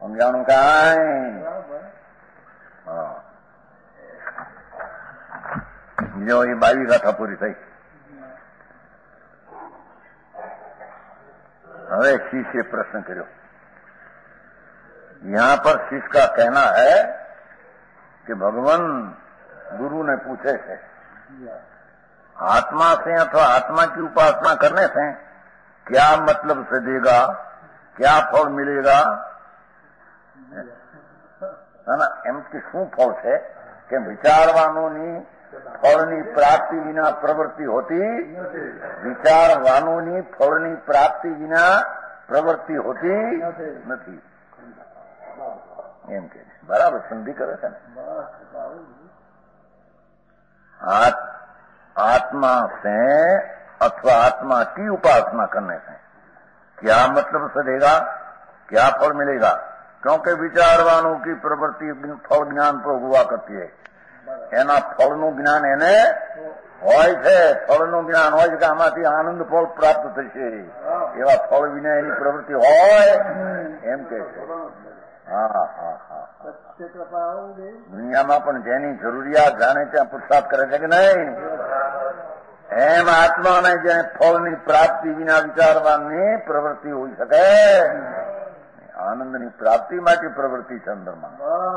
સમજાણું કાંઈ? હા, જો એ બાવી ગાથા પૂરી થઈ. હવે शिष्य प्रश्न કર્યો. यहां पर शिष्य का कहना है कि भगवान गुरु ने पूछे थे आत्मा से अथवा आत्मा की उपासना करने से क्या मतलब से देगा, क्या फल मिलेगा? એમ કે શું ફળ છે કે વિચારવાનોની ફળની પ્રાપ્તિ વિના પ્રવૃત્તિ હોતી, વિચારવાનોની ફળની પ્રાપ્તિ વિના પ્રવૃત્તિ હોતી નથી એમ કે બરાબર સંધિ કરે છે ને. आत्मा से अथवा आत्मा की उपासना करने से क्या मतलब से देगा, क्या फल मिलेगा? क्योंकि विचारवानों की प्रवृत्ति फल ज्ञान पर हुआ करती है. એના ફળનું જ્ઞાન એને હોય છે, ફળનું જ્ઞાન હોય છે કે આમાંથી આનંદ ફળ પ્રાપ્ત થશે, એવા ફળ વિના એની પ્રવૃત્તિ હોય એમ કે છે. હા હા હા, દુનિયામાં પણ જેની જરૂરિયાત જાણે ત્યાં પુરુષાર્થ કરે છે કે નહીં, એમ આત્માને જેને ફળની પ્રાપ્તિ વિના વિચારવાની પ્રવૃત્તિ હોઈ શકે, આનંદની પ્રાપ્તિ માટે પ્રવૃત્તિ છે અંદરમાં.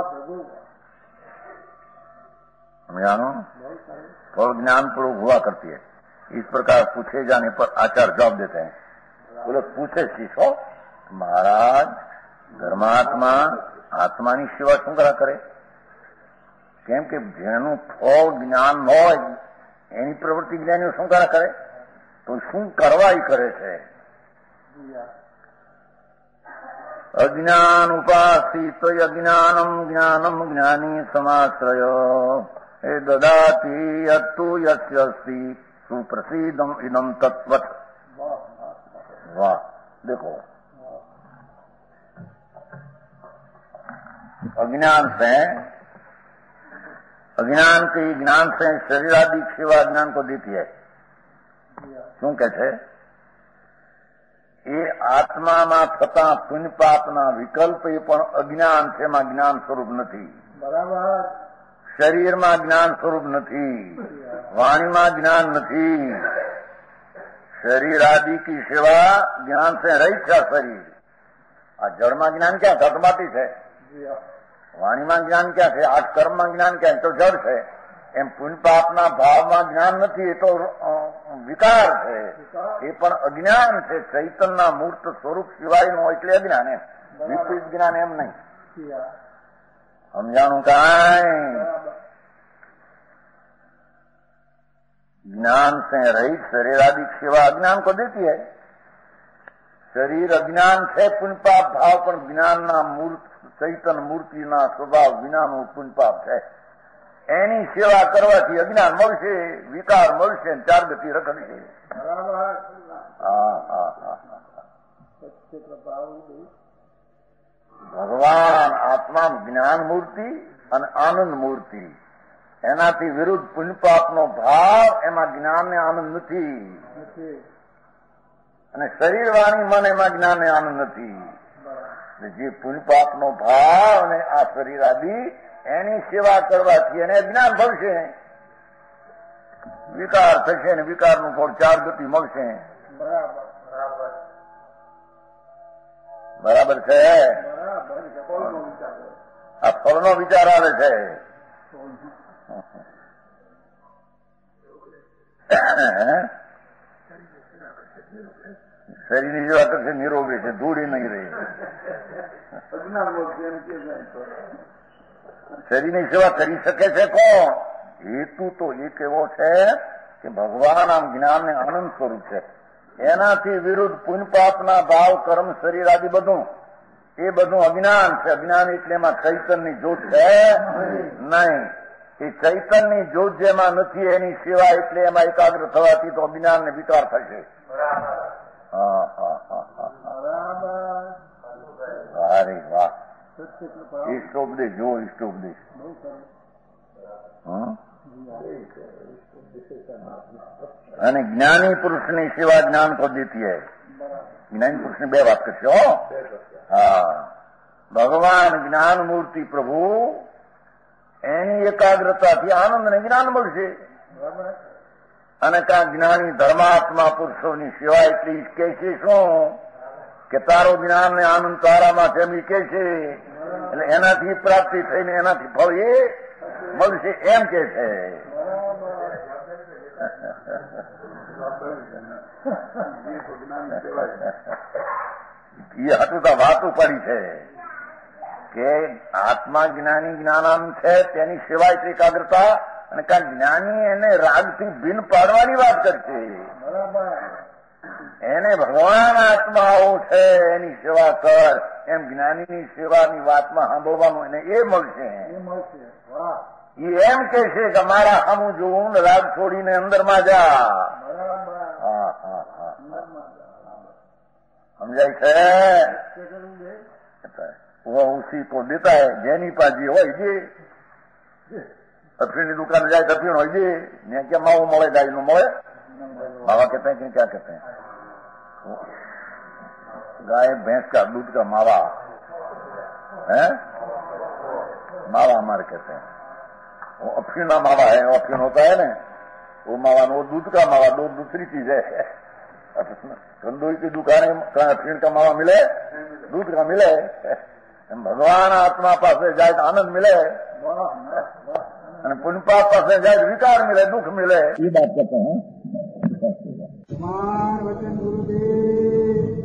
समझानो फल ज्ञान पूर्वक हुआ करती है. इस प्रकार पूछे जाने पर आचार्य जवाब देते हैं. बोले पूछे शिष्य महाराज धर्मात्मा આત્માની સેવા શું કરા કરે? કેમ કે જેનું ફળ જ્ઞાન હોય એની પ્રવૃત્તિ જ્ઞાનીઓ શું કરા કરે? તો શું કરવા એ કરે છે? અજ્ઞાન ઉપાસિત અજ્ઞાનમ જ્ઞાનમ જ્ઞાની સમાશ્રય એ દદાતી અતુ યસ્યસ્તિ સુપ્રસિદ્ધમ ઇદમ તત્વત. વાહ, देखो अज्ञान से अज्ञान के ज्ञान से शरीरादि सेवा ज्ञान को देती है. શું કે છે? એ આત્મામાં થતા પુણ્ય પાપના વિકલ્પ એ પણ અજ્ઞાન છે, એમાં જ્ઞાન સ્વરૂપ નથી. બરાબર. શરીરમાં જ્ઞાન સ્વરૂપ નથી, વાણીમાં જ્ઞાન નથી. શરીર આદि की સેવા જ્ઞાન से रहित છે શરીર. આ જળમાં જ્ઞાન ક્યાં? ઘટમાંથી છે. વાણીમાં જ્ઞાન ક્યાં છે? આઠ કર્મમાં જ્ઞાન ક્યાં? તો જળ છે. એમ પુણ્ય પાપના ભાવમાં જ્ઞાન નથી, એ તો વિકાર છે, એ પણ અજ્ઞાન છે. ચૈતનના મૂર્ત સ્વરૂપ સિવાયનું એટલે અજ્ઞાન. એમ વિપરીત જ્ઞાન એમ નહીં. સમજાણું કાંઈ? ज्ञान से रहित शरीरादि सेवा अज्ञान को देती है. शरीर अज्ञान છે, પુણ્ય પાપ ભાવ પણ જ્ઞાનના મૂર્ત ચૈતન મૂર્તિના સ્વભાવ વિનાનું પુણ્ય પાપ છે. એની સેવા કરવાથી અજ્ઞાન મળશે, વિકાર મળશે, ચાર ગતિ રખડશે. હા હા હા ભગવાન આત્મા જ્ઞાન મૂર્તિ અને આનંદ મૂર્તિ, એનાથી વિરુદ્ધ પુણ્ય પાપનો ભાવ, એમાં જ્ઞાન ને આનંદ નથી. અને શરીર વાણી મન એમાં જ્ઞાન ને આનંદ નથી. જે પુણ્ય પાપનો ભાવ અને આ શરીર આદિ એની સેવા કરવાથી એને જ્ઞાન મળશે, વિકાર થશે ને વિકારનું ફળ ચાર ગતિ મળશે. બરાબર છે. આ ફળનો વિચાર આવે છે. શરીરની સેવા કરશે, નિરોગી છે, ધૂળી નહીં રહી. શરીરની સેવા કરી શકે છે કોણ? હેતુ તો એક એવો છે કે ભગવાન આમ જ્ઞાન ને આનંદ સ્વરૂપ છે. એનાથી વિરુદ્ધ પુણ્ય પાપના ભાવ કર્મ શરીર આદિ બધું, એ બધું અજ્ઞાન છે. અજ્ઞાન એટલે એમાં ચૈતનની જ્યોત છે નહીં. એ ચૈતનની જ્યોત જેમાં નથી એની સેવા, એટલે એમાં એકાગ્ર થવાથી તો અજ્ઞાન ને વિકાર થશે. હા હા હા હા અરે વાહ, ઈષ્ટોપદેશ જો ઈષ્ટોપદેશ. અને જ્ઞાની પુરુષની સેવા જ્ઞાન को देती है. જ્ઞાની પુરુષની બે વાત કરશે હો. હા ભગવાન જ્ઞાન મૂર્તિ પ્રભુ એની એકાગ્રતાથી આનંદને જ્ઞાન મળશે. અને કાં જ્ઞાની ધર્માત્મા પુરુષોની સેવા એટલી કે છે શું કે તારો જ્ઞાન ને આનંદ તારામાં છે એમ કે છે. એટલે એનાથી પ્રાપ્તિ થઈને એનાથી ફળ એ મળશે એમ કે છે. એ હતું તો વાત ઉપાડી છે કે આત્મા જ્ઞાની જ્ઞાનાનંદ છે તેની સેવા એટલી એકાગ્રતા અને કાં જ્ઞાની એને રાગથી ભિન્ન પાડવાની વાત કરશે. એને ભગવાન આત્માઓ છે એની સેવા કર એમ જ્ઞાનીની સેવાની વાતમાં સાંભળવાનું એને એ મળશે. એ એમ કે છે કે મારા સામું જોવું ને રાગ છોડીને અંદરમાં જા. હા હા હા સમજાય છે. वो उसी को देता है જેની પાજી હોય જે अफीण दुकान जाए तो अफीण हो जे ने क्या माવો મળે ગાય નું મળે. मावा कहते हैं कि क्या कहते हैं? गाय भैंस का दूध का मावा है, मावा हमारे कहते हैं. वो अफीणा मावा है, वो अफीण होता है ना वो मावा, वो दूध का मावा दो दूसरी चीज है. कंदोई की दुकान है अफीण का मावा मिले, दूध का मिले. भगवान आत्मा पासे जाए तो आनंद मिले અને પુણ્યપાપ પાસે જાય વિકાર મિલે, દુઃખ મિલે. એ બાત કરते हैं. वचन गुरुदेव